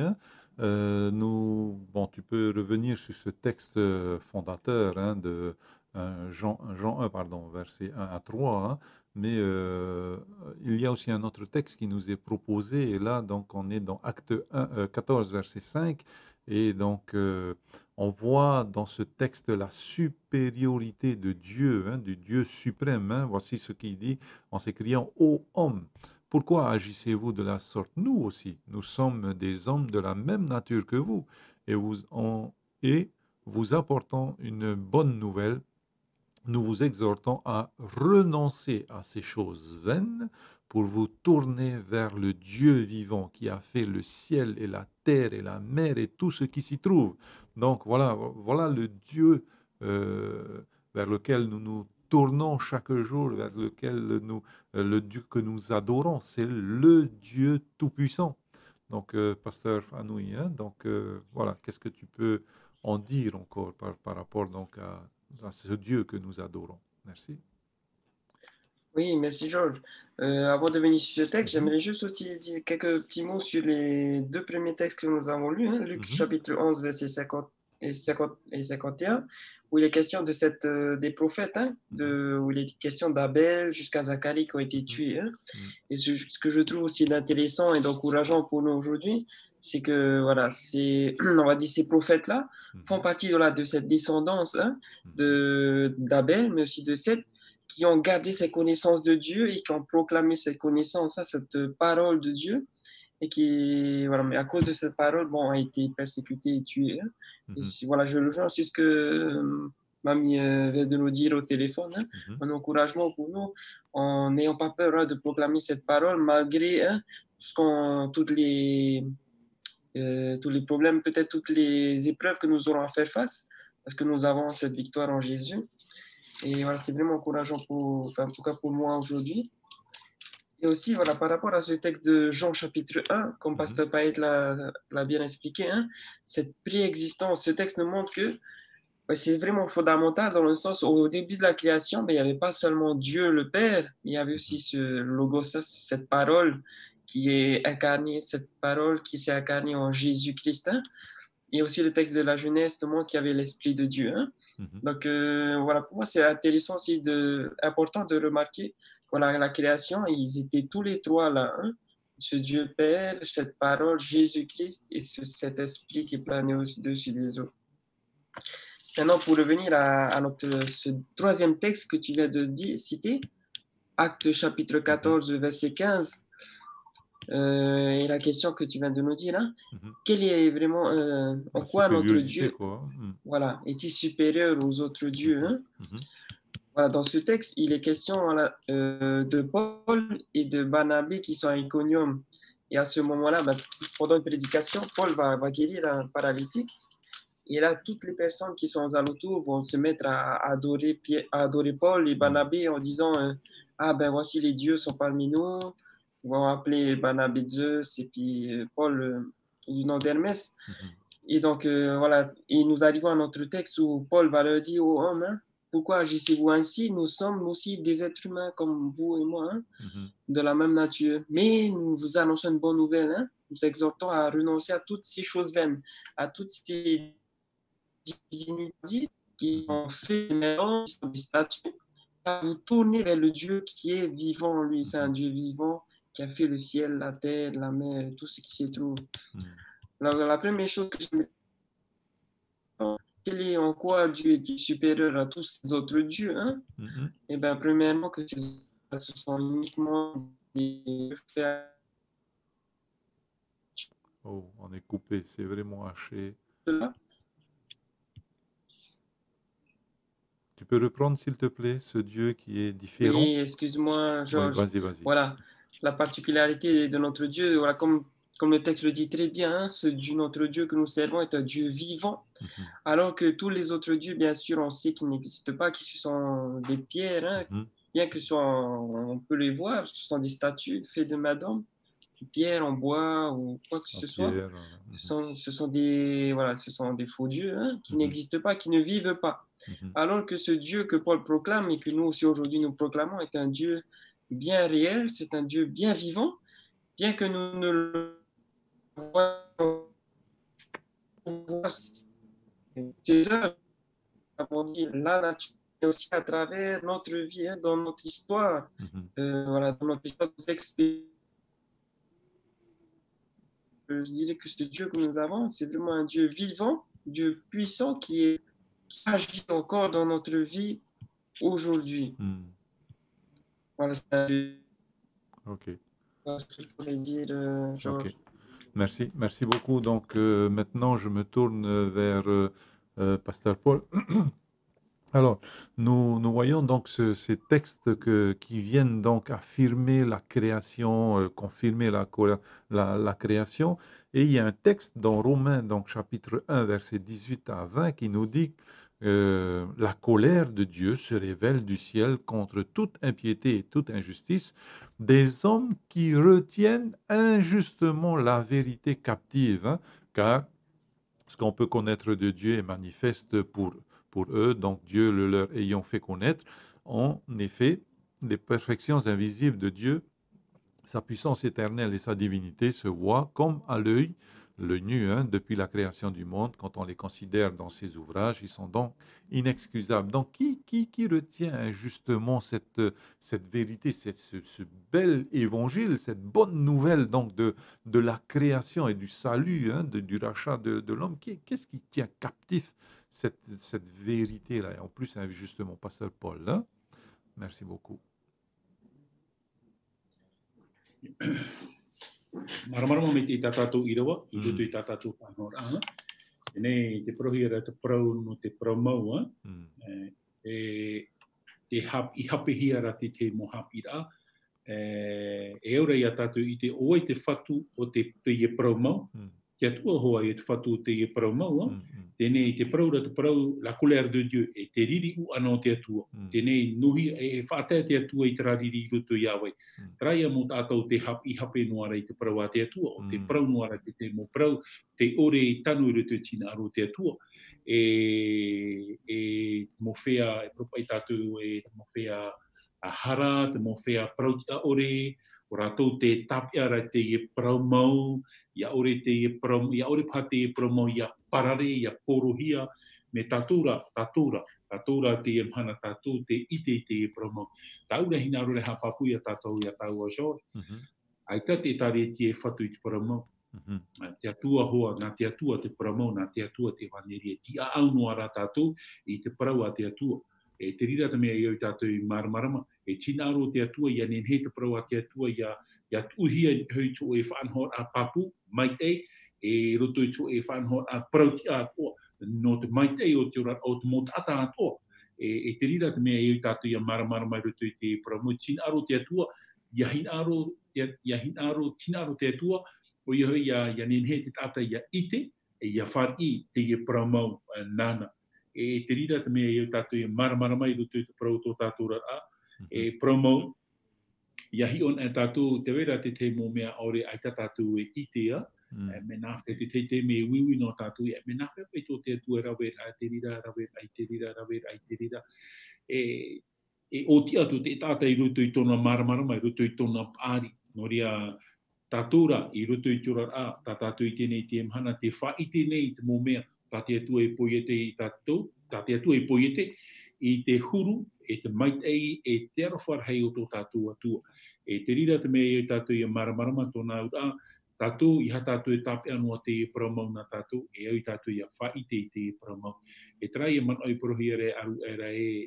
tu peux revenir sur ce texte fondateur de Jean 1, versets 1 à 3, mais il y a aussi un autre texte qui nous est proposé, et là, donc, on est dans Acte 14, verset 5, et donc, on voit dans ce texte la supériorité de Dieu, du Dieu suprême. Voici ce qu'il dit en s'écriant « Ô homme ». Pourquoi agissez-vous de la sorte? Nous aussi, nous sommes des hommes de la même nature que vous, et vous apportons une bonne nouvelle. Nous vous exhortons à renoncer à ces choses vaines pour vous tourner vers le Dieu vivant qui a fait le ciel et la terre et la mer et tout ce qui s'y trouve. Donc voilà le Dieu vers lequel nous nous tournons chaque jour, vers lequel le Dieu que nous adorons, c'est le Dieu tout-puissant. Donc, Pasteur Fanoui, voilà, qu'est-ce que tu peux en dire encore par rapport donc à ce Dieu que nous adorons? Merci. Oui, merci Georges. Avant de venir sur ce texte, j'aimerais juste aussi dire quelques petits mots sur les deux premiers textes que nous avons lus, Luc chapitre 11, versets 50 et 51, où il est question de des prophètes, où il est question d'Abel jusqu'à Zacharie qui ont été tués. Et ce que je trouve aussi intéressant et d'encourageant pour nous aujourd'hui, c'est que voilà, on va dire ces prophètes-là font partie de cette descendance d'Abel, mais aussi de Seth, qui ont gardé ces connaissances de Dieu et qui ont proclamé cette connaissance, cette parole de Dieu, et qui, voilà, mais à cause de cette parole, ont été persécutés et tués. Et voilà, je rejoins sur ce que Mamie vient de nous dire au téléphone, un encouragement pour nous, en n'ayant pas peur de proclamer cette parole, malgré tous les problèmes, peut-être toutes les épreuves que nous aurons à faire face, parce que nous avons cette victoire en Jésus. Et voilà, c'est vraiment encourageant en tout cas pour moi aujourd'hui. Et aussi, voilà, par rapport à ce texte de Jean chapitre 1, comme Pasteur Paet l'a bien expliqué, cette préexistence, ce texte nous montre que c'est vraiment fondamental dans le sens où au début de la création, il n'y avait pas seulement Dieu le Père, il y avait aussi ce logos, cette parole qui est incarnée, cette parole qui s'est incarnée en Jésus-Christ. Et aussi le texte de la Genèse te montre qu'il y avait l'Esprit de Dieu. Donc voilà, pour moi c'est intéressant aussi, important de remarquer voilà, la création, ils étaient tous les trois là, ce Dieu Père, cette parole, Jésus-Christ et cet esprit qui planait au-dessus des eaux. Maintenant, pour revenir à ce troisième texte que tu viens de citer, Acte chapitre 14, verset 15, Et la question que tu viens de nous dire, hein, quel est vraiment, en quoi notre Dieu voilà, est-il supérieur aux autres dieux, hein? Voilà, dans ce texte, il est question voilà, de Paul et de Barnabé qui sont à Iconium. Et à ce moment-là, pendant une prédication, Paul va guérir un paralytique. Et là, toutes les personnes qui sont aux alentours vont se mettre à adorer Paul et Barnabé en disant ah ben voici les dieux sont parmi nous. Ils vont appeler Barnabé Zeus et puis Paul du nom d'Hermès. Et donc voilà, et nous arrivons à notre texte où Paul va leur dire aux hommes, hein, pourquoi agissez-vous ainsi? Nous sommes aussi des êtres humains comme vous et moi, hein, de la même nature. Mais nous vous annonçons une bonne nouvelle. Hein. Nous exhortons à renoncer à toutes ces choses vaines, à toutes ces divinités qui ont fait des statues, à vous tourner vers le Dieu qui est vivant. Lui, c'est un Dieu vivant qui a fait le ciel, la terre, la mer, tout ce qui s'y trouve. Alors, la première chose que je quel est en quoi Dieu est supérieur à tous ces autres dieux, hein? Eh bien, premièrement, que ce sont uniquement des faits. Oh, on est coupé, c'est vraiment haché. Tu peux reprendre, s'il te plaît, ce Dieu qui est différent? Oui, excuse-moi, Georges. Oui, vas-y. Voilà, la particularité de notre Dieu, voilà, comme le texte le dit très bien, hein, ce Dieu, notre Dieu que nous servons est un Dieu vivant, alors que tous les autres dieux, bien sûr, on sait qu'ils n'existent pas, qu'ils sont des pierres, hein, bien que on peut les voir, ce sont des statues faites de main d'homme, pierre en bois ou quoi que ce soit. Ce sont des faux dieux, hein, qui n'existent pas, qui ne vivent pas. Alors que ce Dieu que Paul proclame et que nous aussi aujourd'hui nous proclamons est un Dieu bien réel, c'est un Dieu bien vivant, bien que nous ne le voyons ses œuvres, la nature, mais aussi à travers notre vie, hein, dans notre histoire, voilà, dans notre histoire d'expérience. Je dirais que ce Dieu que nous avons, c'est vraiment un Dieu vivant, Dieu puissant qui agit encore dans notre vie aujourd'hui. Voilà, c'est un Dieu. Ok. Voilà ce que je pourrais dire, Georges. Okay. Merci beaucoup. Donc maintenant, je me tourne vers Pasteur Paul. Alors, nous voyons donc ces textes qui viennent donc affirmer la création, confirmer la création. Et il y a un texte dans Romains, donc chapitre 1, versets 18 à 20, qui nous dit la colère de Dieu se révèle du ciel contre toute impiété et toute injustice des hommes qui retiennent injustement la vérité captive, hein, car ce qu'on peut connaître de Dieu est manifeste pour eux, donc Dieu le leur ayant fait connaître. En effet, les perfections invisibles de Dieu, sa puissance éternelle et sa divinité se voient comme à l'œil nu, hein, depuis la création du monde. Quand on les considère dans ses ouvrages, ils sont donc inexcusables. Donc, qui retient injustement cette vérité, ce bel évangile, cette bonne nouvelle donc de la création et du salut, hein, du rachat de l'homme? Qu'est-ce qui tient captif cette vérité-là? Et en plus, injustement, Pasteur Paul, hein? Merci beaucoup. Marama me te tātou i rawa, i rutu i tātou whanora. Nei, te prohira te prau no te promau, te hapihia rati te mohapira. E ora ia tātou i te oai te whatu o te pie promau. Te atua hoa i te whatu o te promau. Tēnei te praura te prau, la colère de Dieu, e te riri u anō te atua. Tēnei nuhi, e whaatea te atua i te rariri i rutu i awai. Traia mo tātou te hape noara i te prau a te atua, o te prau noara te mo prau, te ore i tanu i rutu tina aro te atua. E mo whea, e propa i tātou, e mo whea a hara, te mo whea prau tia ore, o rātou te tapiara te e prau mau, ia ore te e prau, ia ore pate e prau mau, ia parare, ia porohia, me tātura te e mhana tātou, te ite te e prau mau. Tāura hina rore hapapu ia tātou ia tāua George. Aika te tare te e whatu i te prau mau. Te atua hoa, nā te atua te prau mau, nā te atua te whaneria. Ti a aunua rā tātou i te prau a te atua. E te rira te mea i au tātou i maramarama. E tina aro te atua, ia nenhe te prau a te atua, ia ia tuhia hui tu e whanhor a papu, maitei, e roto i tu e whanhor a prauti a toa, no te maitei o te ora o te mot ata a toa, e te rira te mea e tātou ia maramara mai roto i te pramu, tina aro te atua, ia hin aro, tina aro te atua, o ia hui ia nenhe te tata ia ite, e ia whar i te ia pramau nana. E te rira te mea e tātou ia maramara mai roto i te prau tō tātou rara, e pramau, ia hi on e tātou te wera te te mō mea ore ai tātou e itea, me nāwhe te me wiwi no tātou, me nāwhe pei tō te atua rawer ai te rira, rawer ai te rira, rawer ai te rira. E o ti atu te tātou i roto i tōna maramara mai, roto i tōna pāri, no ria tātura i roto i tōra a, tā tātou i tēnei te mhana, te wha i tēnei te mō mea, tā te atua e poiete i tātou, tā te atua e poiete i te huru, e te maitei, e te arawharhei o tō tātou atua. E te rira te mea i tātou i a maramarama tōna ura, tātou i ha tātou e tāpe anua te e paramau na tātou, e au i tātou i a whaite i te e paramau. E trai e man oi porohi are aru era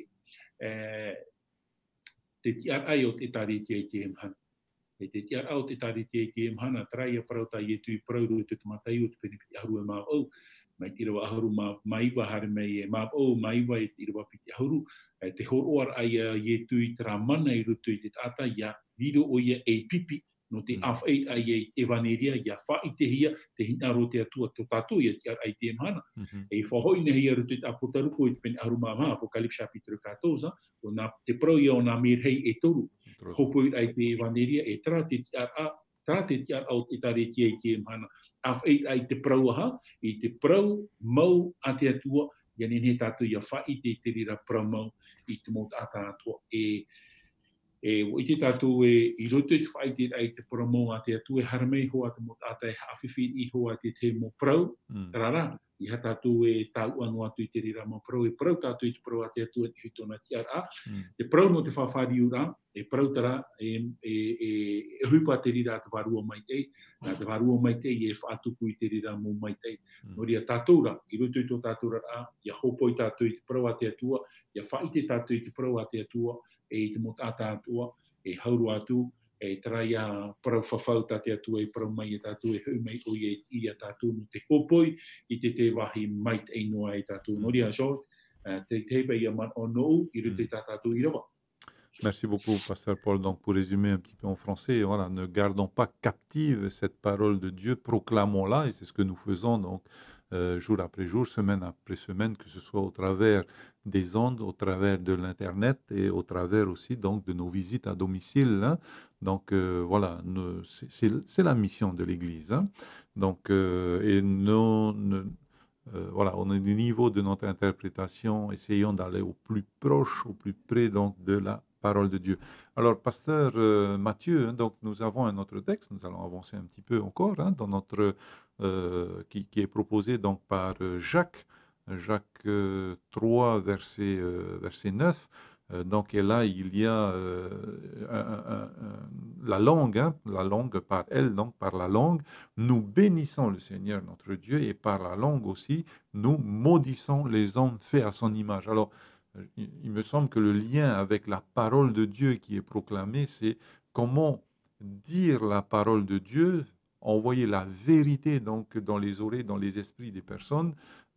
te tiar ai o te tari te te mhana. E te tiar au te tari te te mhana, trai e parauta i e tui prauru te matai o te penipiti aru e mau au, mai te rawa aharu maiwa hare mai e mau au, maiwa e te rawa piti aharu, te horoar ai e tui tera mana i rutu i te tata, ia lido o ia e pipi, no te awhai ai e vaneria, ia whai te hia, te hinaro te atua tō tātou ia te ar ai te mhana. E whahoi ne hia rutu i te apotaruko i te peni aru mama, Apokalipsa Peter Katoza, o nā te prau ia o nā mirhei e toru, hopo i ai te vaneria, e tra te tiar au te tare tia i te mhana. Awhai ai te prau aha, i te prau mau a te atua, ia nene tātou ia whai te rira prau mau i te mot ata atua. O i te tātou i roto i te whai te ai te prau mau a te atua, e haramei hoa te mot ata e hawhiwhi i hoa te te mo prau, rara, i ha tātou e tau anu atu i te rira mo prau, e prau tātou i te prau a te atua i tōna tiar a, te prau no te whawhari ura, e prau tara, e hupa te rira te warua mai tei, nā te warua mai tei e whaatuku i te rira mo mai tei. No ria tātou ra, i roto i tō tātou ra a, ia hopo i tātou i te prau a te atua, ia whai te tātou i te prau a te atua, e i te mot ata atua, e hauru atu, e trai a parau whawhau tā te atua e parau mai e tātou e hui mai o i a tātou no te hopoi i te wahi mai te inoa e tātou. No ria George, te teipa i a man o nou i roto i tātou i rawa. Merci beaucoup, Pasteur Paul. Donc, pour résumer un petit peu en français, voilà, ne gardons pas captive cette parole de Dieu, proclamons-la, et c'est ce que nous faisons donc jour après jour, semaine après semaine, que ce soit au travers des ondes, au travers de l'Internet et au travers aussi donc de nos visites à domicile. Hein. Donc voilà, c'est la mission de l'Église. Hein. Donc, et voilà, on est au niveau de notre interprétation, essayons d'aller au plus proche, au plus près donc de la parole de Dieu. Alors, pasteur Mathieu, hein, donc nous avons un autre texte, nous allons avancer un petit peu encore hein, dans notre qui est proposé donc par Jacques 3 verset 9. Donc et là il y a la langue, hein, la langue par elle, donc par la langue, nous bénissons le Seigneur notre Dieu et par la langue aussi nous maudissons les hommes faits à son image. Alors il me semble que le lien avec la parole de Dieu qui est proclamée, c'est comment dire la parole de Dieu, envoyer la vérité donc dans les oreilles, dans les esprits des personnes,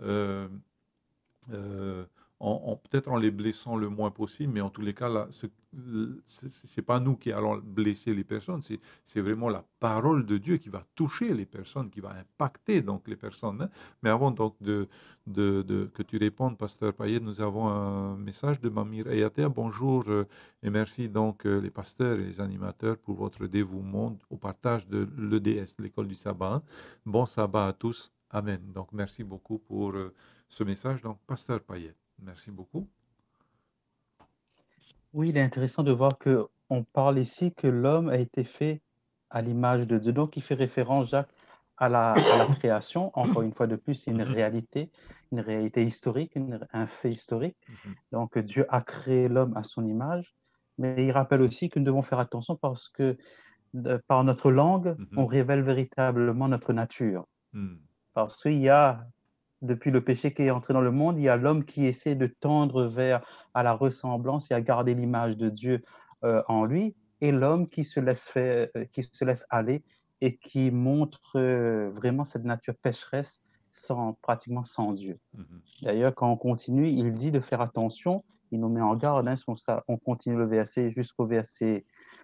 peut-être en les blessant le moins possible, mais en tous les cas, là, c'est pas nous qui allons blesser les personnes, c'est vraiment la parole de Dieu qui va toucher les personnes, qui va impacter donc les personnes. Hein. Mais avant donc que tu répondes, Pasteur Payet, nous avons un message de Mamir Ayater. Bonjour et merci donc les pasteurs et les animateurs pour votre dévouement au partage de l'EDS, l'école du sabbat. Hein. Bon sabbat à tous. Amen. Donc merci beaucoup pour ce message. Donc Pasteur Payet. Merci beaucoup. Oui, il est intéressant de voir qu'on parle ici que l'homme a été fait à l'image de Dieu. Donc, il fait référence, Jacques, à la création. Encore une fois de plus, c'est une réalité historique, un fait historique. Donc, Dieu a créé l'homme à son image. Mais il rappelle aussi que nous devons faire attention parce que par notre langue, on révèle véritablement notre nature. Parce qu'il y a... Depuis le péché qui est entré dans le monde, il y a l'homme qui essaie de tendre vers à la ressemblance et à garder l'image de Dieu en lui. et l'homme qui se laisse aller et qui montre vraiment cette nature pécheresse pratiquement sans Dieu. D'ailleurs, quand on continue, il dit de faire attention, il nous met en garde, hein, sur ça. On continue le verset jusqu'au verset,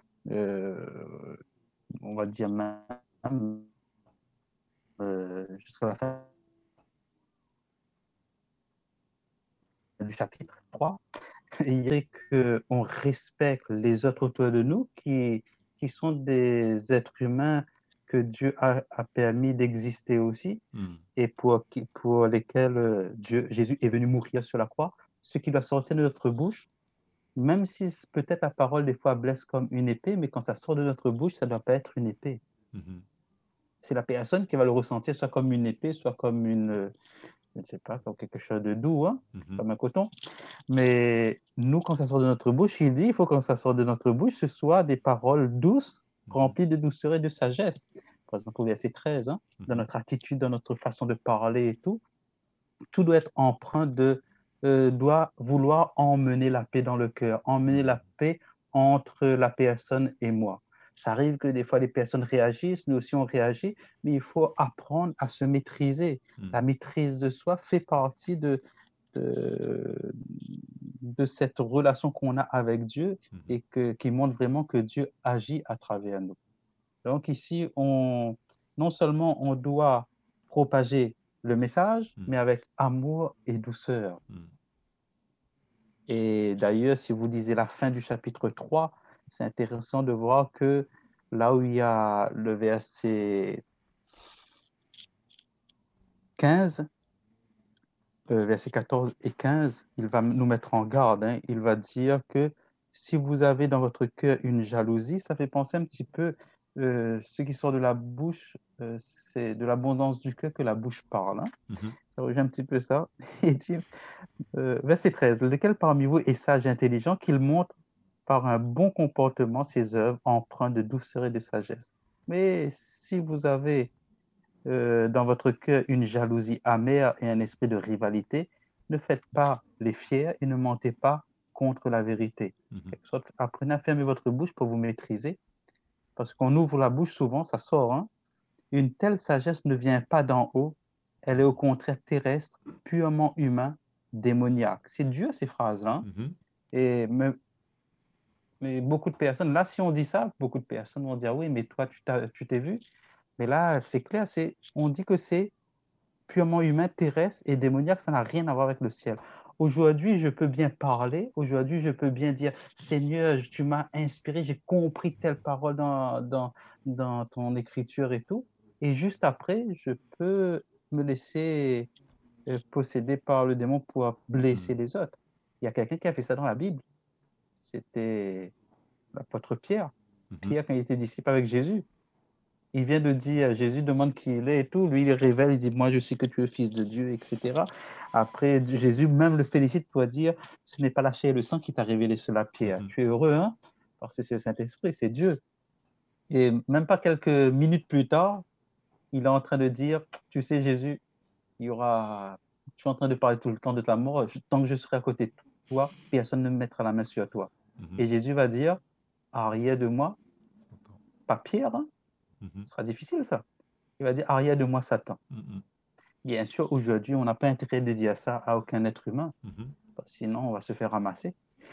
on va dire même, jusqu'à la fin du chapitre 3. Il dit qu'on respecte les autres autour de nous qui sont des êtres humains que Dieu a permis d'exister aussi et pour lesquels Jésus est venu mourir sur la croix. Ce qui doit sortir de notre bouche, même si peut-être la parole des fois blesse comme une épée, mais quand ça sort de notre bouche, ça ne doit pas être une épée. C'est la personne qui va le ressentir soit comme une épée, soit comme une, je ne sais pas, comme quelque chose de doux, hein, comme un coton. Mais nous, quand ça sort de notre bouche, il dit, il faut que quand ça sort de notre bouche, ce soit des paroles douces, remplies de douceur et de sagesse. Par exemple, au verset 13, hein, dans notre attitude, dans notre façon de parler et tout doit être empreint doit vouloir emmener la paix dans le cœur, emmener la paix entre la personne et moi. Ça arrive que des fois les personnes réagissent, nous aussi on réagit, mais il faut apprendre à se maîtriser. La maîtrise de soi fait partie de cette relation qu'on a avec Dieu et qui montre vraiment que Dieu agit à travers nous. Donc ici, non seulement on doit propager le message, mais avec amour et douceur. Et d'ailleurs, si vous lisez la fin du chapitre 3, c'est intéressant de voir que là où il y a le verset 15, versets 14 et 15, il va nous mettre en garde. Hein. Il va dire que si vous avez dans votre cœur une jalousie, ça fait penser un petit peu ce qui sort de la bouche, c'est de l'abondance du cœur que la bouche parle. Hein. Ça rejoint un petit peu ça. Il dit, verset 13, lequel parmi vous est sage et intelligent, qu'il montre par un bon comportement ses œuvres empreintes de douceur et de sagesse. Mais si vous avez dans votre cœur une jalousie amère et un esprit de rivalité, ne faites pas les fiers et ne mentez pas contre la vérité. Apprenez à fermer votre bouche pour vous maîtriser, parce qu'on ouvre la bouche souvent, ça sort. Hein. Une telle sagesse ne vient pas d'en haut, elle est au contraire terrestre, purement humain, démoniaque. C'est Dieu ces phrases-là. Et mais beaucoup de personnes, là si on dit ça, beaucoup de personnes vont dire oui, mais toi tu t'es vu. Mais là, c'est clair, on dit que c'est purement humain, terrestre et démoniaque, ça n'a rien à voir avec le ciel. Aujourd'hui, je peux bien parler, aujourd'hui, je peux bien dire, Seigneur, tu m'as inspiré, j'ai compris telle parole dans ton écriture et tout. Et juste après, je peux me laisser posséder par le démon pour blesser les autres. Il y a quelqu'un qui a fait ça dans la Bible. C'était l'apôtre Pierre. Pierre, quand il était disciple avec Jésus. Il vient de dire, Jésus demande qui il est et tout. Lui, il révèle, il dit, moi, je sais que tu es fils de Dieu, etc. Après, Jésus même le félicite pour dire, ce n'est pas la chair et le sang qui t'a révélé cela, Pierre. Tu es heureux, hein? Parce que c'est le Saint-Esprit, c'est Dieu. Et même pas quelques minutes plus tard, il est en train de dire, tu sais, Jésus, tu es en train de parler tout le temps de ta mort. Tant que je serai à côté de toi, personne ne me mettra la main sur toi. Et Jésus va dire, arrière de moi, pas Pierre, hein? Ce sera difficile, ça. Il va dire, arrière de moi, Satan. Bien sûr, aujourd'hui, on n'a pas intérêt de dire ça à aucun être humain. Sinon, on va se faire ramasser.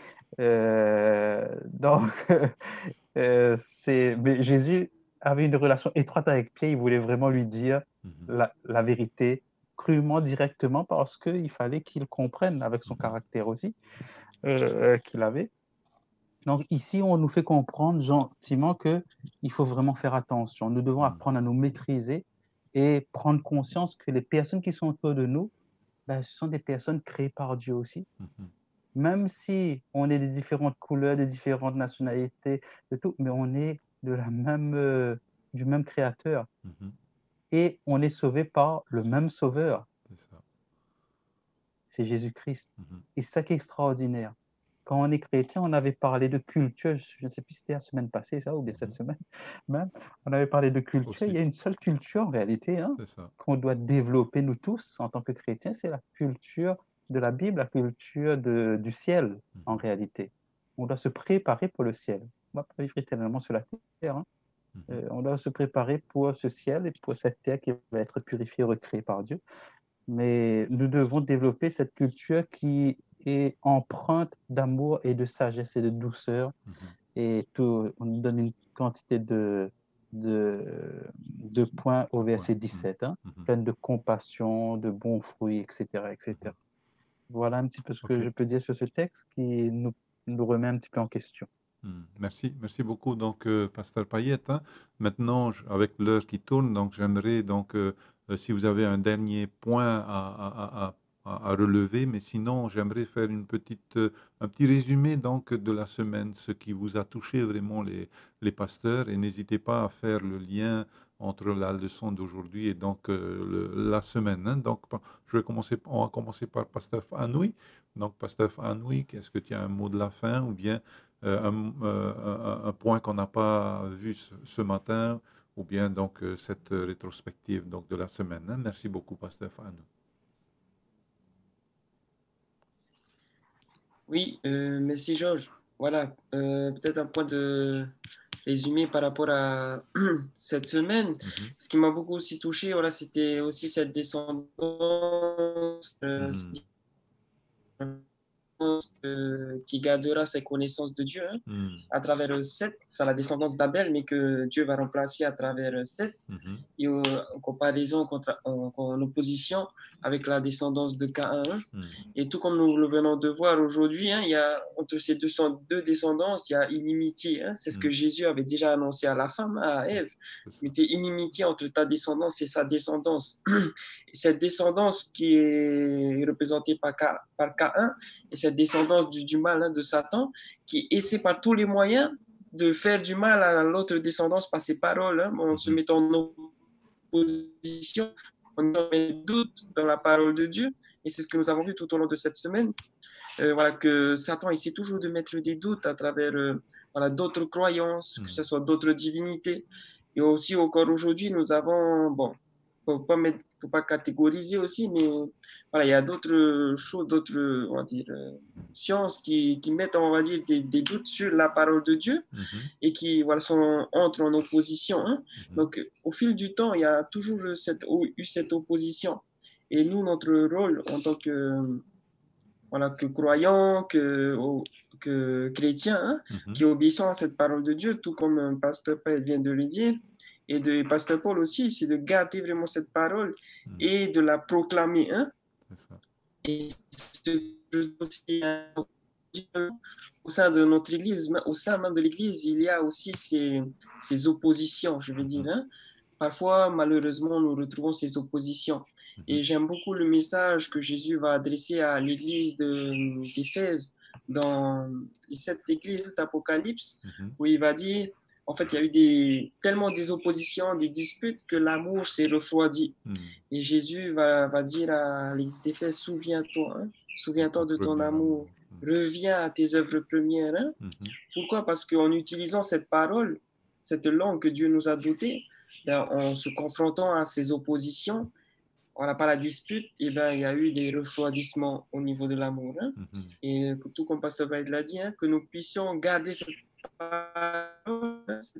Mais Jésus avait une relation étroite avec Pierre. Il voulait vraiment lui dire la vérité crûment, directement, parce qu'il fallait qu'il comprenne avec son caractère aussi qu'il avait. Donc ici, on nous fait comprendre gentiment qu'il faut vraiment faire attention. Nous devons apprendre à nous maîtriser et prendre conscience que les personnes qui sont autour de nous, ce sont des personnes créées par Dieu aussi. Même si on est des différentes couleurs, des différentes nationalités, de tout, mais on est du même Créateur. Et on est sauvé par le même Sauveur. C'est Jésus-Christ. Et c'est ça qui est extraordinaire. Quand on est chrétien, on avait parlé de culture, je ne sais plus si c'était la semaine passée, ça, ou bien cette semaine même, on avait parlé de culture. Aussi. Il y a une seule culture en réalité hein, qu'on doit développer nous tous en tant que chrétiens, c'est la culture de la Bible, la culture du ciel en réalité. On doit se préparer pour le ciel. va pas vivre éternellement sur la terre. Hein. On doit se préparer pour ce ciel et pour cette terre qui va être purifiée, recréée par Dieu. Mais nous devons développer cette culture qui est empreinte d'amour et de sagesse et de douceur. Et tout, on nous donne une quantité de points au verset 17, hein, pleine de compassion, de bons fruits, etc., etc. Voilà un petit peu ce que je peux dire sur ce texte qui nous remet un petit peu en question. Merci beaucoup. Donc, Pasteur Payette, hein, maintenant, avec l'heure qui tourne, donc j'aimerais donc si vous avez un dernier point à relever, mais sinon, j'aimerais faire un petit résumé donc de la semaine, ce qui vous a touché vraiment les pasteurs, et n'hésitez pas à faire le lien entre la leçon d'aujourd'hui et donc la semaine. Hein. Donc, on va commencer par Pasteur Anoui. Donc, Pasteur Anoui, est-ce que tu as un mot de la fin ou bien un point qu'on n'a pas vu ce matin, ou bien donc cette rétrospective donc, de la semaine. Hein. Merci beaucoup, Pasteur Fanou. Oui, merci Georges. Voilà, peut-être un point de résumé par rapport à cette semaine. Ce qui m'a beaucoup aussi touché, voilà, c'était aussi cette descendance qui gardera ses connaissances de Dieu hein, à travers Seth, enfin la descendance d'Abel, mais que Dieu va remplacer à travers Seth, et en comparaison, en opposition avec la descendance de Caïn. Et tout comme nous le venons de voir aujourd'hui, hein, il y a entre ces deux descendances, il y a inimitié. Hein, c'est ce que Jésus avait déjà annoncé à la femme, à Ève. Il y a inimitié entre ta descendance et sa descendance. Et cette descendance qui est représentée par Caïn, et cette descendance du mal hein, de Satan, qui essaie par tous les moyens de faire du mal à l'autre descendance par ses paroles, hein, en se mettant en opposition, en mettant doute dans la parole de Dieu. Et c'est ce que nous avons vu tout au long de cette semaine. Voilà, que Satan essaie toujours de mettre des doutes à travers voilà, d'autres croyances, que ce soit d'autres divinités. Et aussi, encore aujourd'hui, nous avons, bon, il ne faut pas catégoriser aussi, mais voilà, il y a d'autres choses, d'autres, on va dire, sciences qui mettent, on va dire, des doutes sur la parole de Dieu et qui voilà, entrent en opposition. Hein. Donc, au fil du temps, il y a toujours eu cette opposition. Et nous, notre rôle en tant que, voilà, que croyants, que chrétiens, hein, qui obéissons à cette parole de Dieu, tout comme Pasteur Paul vient de le dire, et de Pasteur Paul aussi, c'est de garder vraiment cette parole et de la proclamer. Hein. Et aussi, au sein de notre Église, au sein même de l'Église, il y a aussi ces oppositions, je veux dire. Hein. Parfois, malheureusement, nous retrouvons ces oppositions. Et j'aime beaucoup le message que Jésus va adresser à l'église d'Éphèse dans les 7 églises d'Apocalypse, où il va dire, en fait, il y a eu tellement des oppositions, des disputes, que l'amour s'est refroidi. Et Jésus va dire à l'église d'Éphèse, souviens-toi, hein, souviens-toi de ton amour, reviens à tes œuvres premières. Hein. Pourquoi? Parce qu'en utilisant cette parole, cette langue que Dieu nous a dotée, en se confrontant à ces oppositions, on n'a pas la dispute, et ben, il y a eu des refroidissements au niveau de l'amour. Hein. Et tout comme Pasteur Vaid l'a dit, hein, que nous puissions garder cette parole,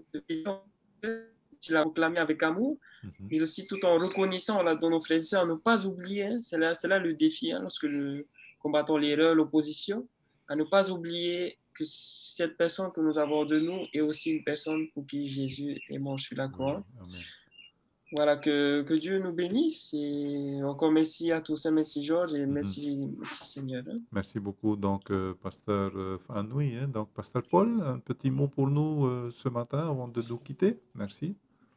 la proclamer avec amour, mais aussi tout en reconnaissant là, dans nos frères et sœurs, ne pas oublier, hein, c'est là le défi, hein, lorsque nous combattons l'erreur, l'opposition, à ne pas oublier que cette personne que nous avons de nous est aussi une personne pour qui Jésus est mort sur la croix. Voilà, que Dieu nous bénisse. Et encore merci à tous, merci Georges et merci Seigneur. Merci beaucoup, donc, Pasteur Fanoui. Hein. Donc, Pasteur Paul, un petit mot pour nous ce matin avant de nous quitter. Merci.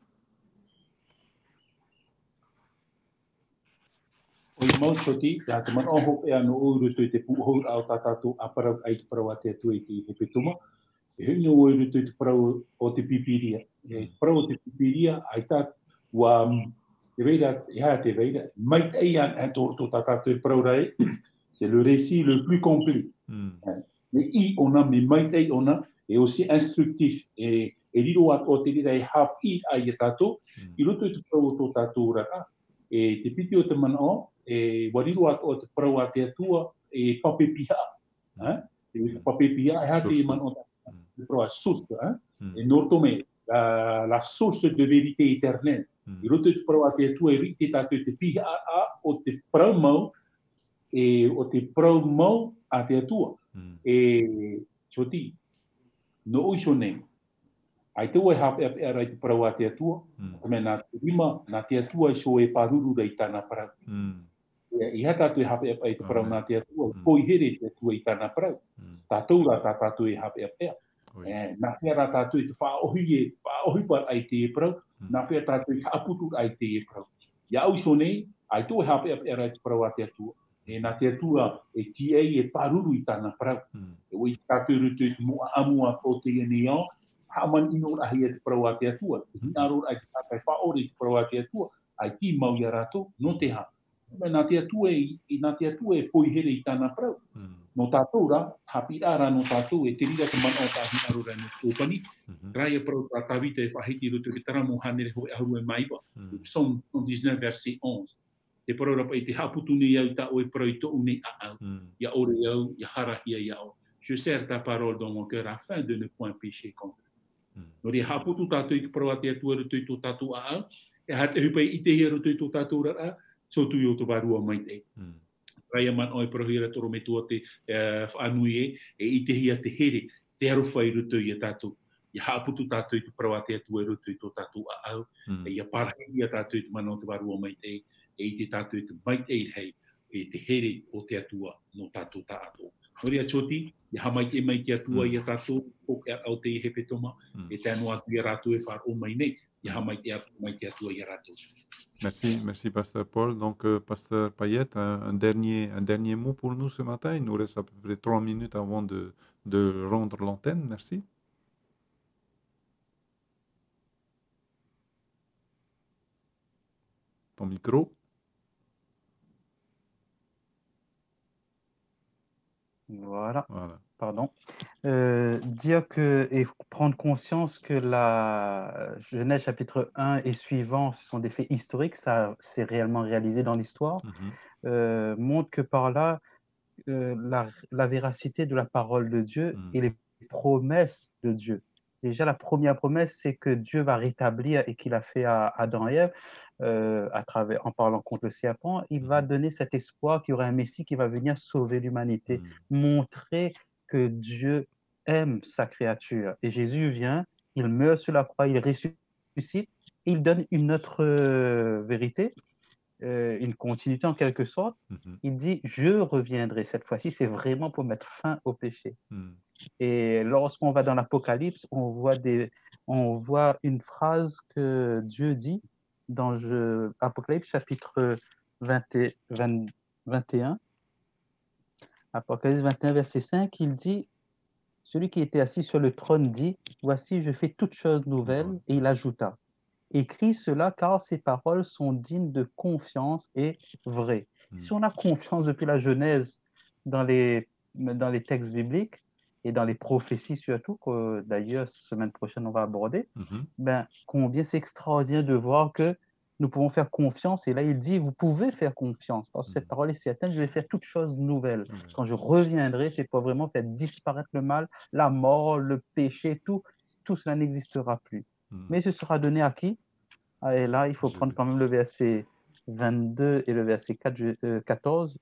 O i mau choti, tā te man oho e anu ouru tui te puhou au tātātou aparau ai parau a te atu e ki he petuma. E huni o ouru tui te parau o te pipiria. E parau o te pipiria, ai tā wa te veira, e haia te veira, mai te ei an tō tātātou e parau rai, c'est le récit le plus complet. Me I ona, me mai te ei ona, e aussi instructif. E riro o te rira e hapi ai e tātou, I roto i te parau o tō tātou raka. E te piti o te mana o, e wariro o te parau a te atua, e pape piha. E pape piha, e hate i mana o la source, hein, et notamment la source de vérité éternelle. Il roto te pro ate tu e rite tatu te piha a o te promo e o te promo ate tua. E choti no ushone. Ai te oi hap e rai te pro ate tua. Me na rima na te tua so e paruru dei tana para. I hata tu hap e te pro na te tua. Poi here te tua i tana para. Tatura tatu e hap e. Na fera tatu te fa ohi par ai te pro. Na fera tatu ka aputu ai te pro. Ya usone ai tu hap e rai te pro ate tua. E na te tua e tia e paruru i tana pro. E oi tatu rutu mo amu a o te neon. Haman ino ahi e te pro ate tua. Naro ai te takai fa ore te pro ate tua. Ai ti mau ia rato no te ha. Na te tua e poi here i tana pro. No tātou rā, hapi ara no tātou e te rira te mana o tāhi arora no tōpani. Rai e pro tā tāwita e whahiti roto ke taramo hanere hoi ahuru e maiwa. Psalm 19, verset 11. Te pro rapa i te haputu nei au ta oe pro i tō unei a au. Ia ore au, ia harahia ia au. Je serre ta parole dans mon cœur afin de ne point pécher contre. No rea haputu tātou i te pro a te atua roto i tō tātou a au. E hate hupai i te hia roto i tō tātou rara, sotu i o tō varua mai te. Rai man oi prohira toro me tua te whanui e i te hia te here, te arowhai rutu i a tātou. Ia haaputu tātou i te prawa te atua rutu i tō tātou a au. E ia parahiri a tātou i te mana o te warua mai te, e i te tātou i te mai te hei, e te here o te atua no tātou tā ato. Horia choti, ia hamai te mai te atua i a tātou, o ke au te i hepe toma, e te anua atu i a rātou e whar o mai nei, ia hamai te atua i a rātou. Merci, Pasteur Paul. Donc, Pasteur Payette, un dernier mot pour nous ce matin. Il nous reste à peu près 3 minutes avant de rendre l'antenne. Merci. Ton micro. Voilà. Pardon. Dire que et prendre conscience que la Genèse chapitre 1 et suivant, ce sont des faits historiques, ça c'est réellement réalisé dans l'histoire, montre que par là, la véracité de la parole de Dieu et les promesses de Dieu. Déjà, la première promesse, c'est que Dieu va rétablir et qu'il a fait à Adam et Ève, en parlant contre le serpent, il va donner cet espoir qu'il y aura un Messie qui va venir sauver l'humanité, montrer que Dieu aime sa créature. Et Jésus vient, il meurt sur la croix, il ressuscite, il donne une autre vérité, une continuité en quelque sorte. Il dit, je reviendrai. Cette fois-ci, c'est vraiment pour mettre fin au péché. Et lorsqu'on va dans l'Apocalypse, on voit une phrase que Dieu dit dans Apocalypse chapitre 21. Apocalypse 21, verset 5, il dit, celui qui était assis sur le trône dit, voici, je fais toutes choses nouvelles. Et il ajouta, écris cela car ces paroles sont dignes de confiance et vraies. Si on a confiance depuis la Genèse dans les textes bibliques et dans les prophéties surtout, que d'ailleurs, semaine prochaine, on va aborder, ben, combien c'est extraordinaire de voir que nous pouvons faire confiance. Et là, il dit, vous pouvez faire confiance, parce que cette parole est certaine, je vais faire toutes choses nouvelles. Quand je reviendrai, c'est pour vraiment faire disparaître le mal, la mort, le péché, tout cela n'existera plus. Mais ce sera donné à qui? Et là, il faut prendre quand même le verset 22 et le verset 14.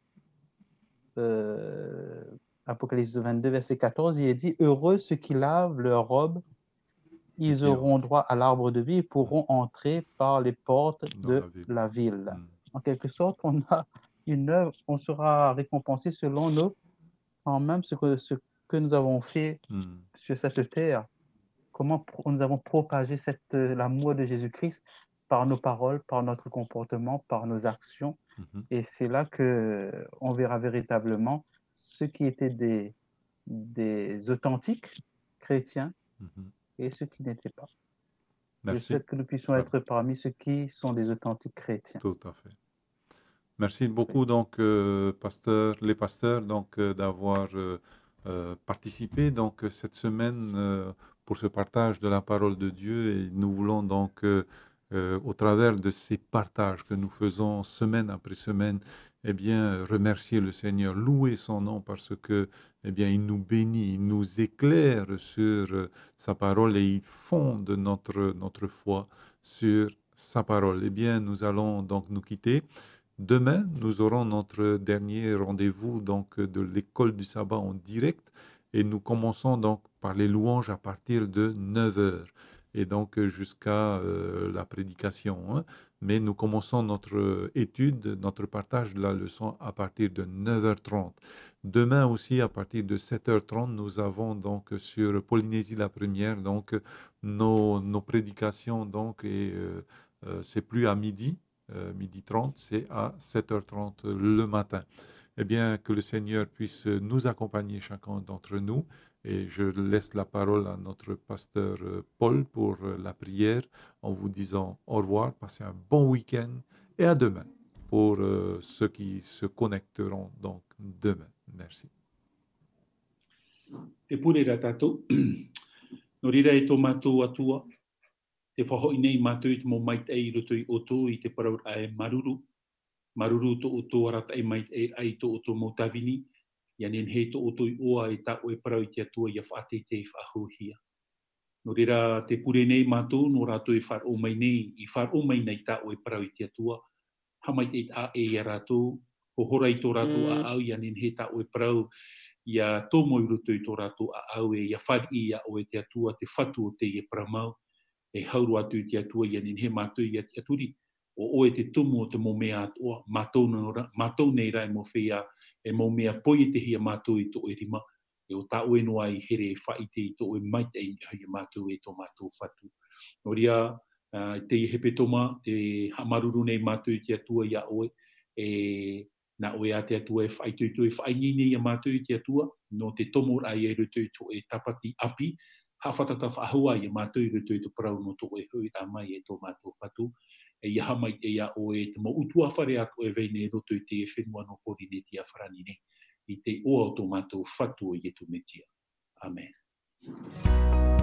Apocalypse 22, verset 14, il est dit, heureux ceux qui lavent leur robe, ils auront droit à l'arbre de vie et pourront entrer par les portes de la ville. En quelque sorte, on a une œuvre, on sera récompensé selon quand même ce que nous avons fait sur cette terre. Comment nous avons propagé l'amour de Jésus-Christ par nos paroles, par notre comportement, par nos actions. Et c'est là qu'on verra véritablement ceux qui étaient des authentiques chrétiens et ceux qui n'étaient pas. Je souhaite que nous puissions être parmi ceux qui sont des authentiques chrétiens. Tout à fait. Merci beaucoup, donc, les pasteurs, donc, d'avoir participé donc, cette semaine pour ce partage de la parole de Dieu. Et nous voulons donc au travers de ces partages que nous faisons semaine après semaine, eh bien, remercier le Seigneur, louer son nom parce que, eh bien, il nous bénit, il nous éclaire sur sa parole et il fonde notre foi sur sa parole. Eh bien, nous allons donc nous quitter. Demain, nous aurons notre dernier rendez-vous donc de l'école du sabbat en direct et nous commençons donc par les louanges à partir de 9h et donc jusqu'à la prédication. Hein. Mais nous commençons notre étude, notre partage de la leçon à partir de 9h30. Demain aussi, à partir de 7h30, nous avons donc sur Polynésie la première donc nos prédications donc et c'est plus à midi. Midi 30, c'est à 7h30 le matin. Eh bien, que le Seigneur puisse nous accompagner chacun d'entre nous. Et je laisse la parole à notre pasteur Paul pour la prière en vous disant au revoir, passez un bon week-end et à demain pour ceux qui se connecteront donc demain. Merci. Te purera tātou, no rira e tō mātou atua, te whahoi nei mātou i te mō mait ei roto i oto i te parau ai maruru. Maruru to oto arata e mait ei ai to oto mō tawini, ia nen he to oto i oa e tāu e parau i te atua ia whaate te i whahohia. No rira te pure nei mātou, no rātou i whar o mai nei, i whar o mai nei tāu e parau i te atua, hamai e a e a rātou, ho hora i tō rātou a au, ia nen he tāu e parau, ia tō moi roto i tō rātou a au e ia whar i a o e te atua, te whatu o te i e paramau, e hauru atu i te atua, ia nen he mātou i te aturi, o e te tumu o te mō mea atua, mātou nei rai mō whia, e mō mea poi te hia mātou i tō e rima, e o tā ue noa i here e whaite i tō e maite i hia mātou e tō mātou whatu. No ria, te i hepe toma, te hamaruru nei mātou i te atua ia oe, e na oe a te atua e whaite i tō e whaini nei a mātou i te atua, no te tomor ai e ruto i tō e tapati api, hawhatata whahua i a mātou i ruto i tō parau no tō e hui a mai e tō mātou whatu, e ia hamai e ia oe te mo utua whare ako e veine roto i te e whenua no kori ne tia wharani ne, i te oa o tō mātou whatu o i e tō metia. Amen.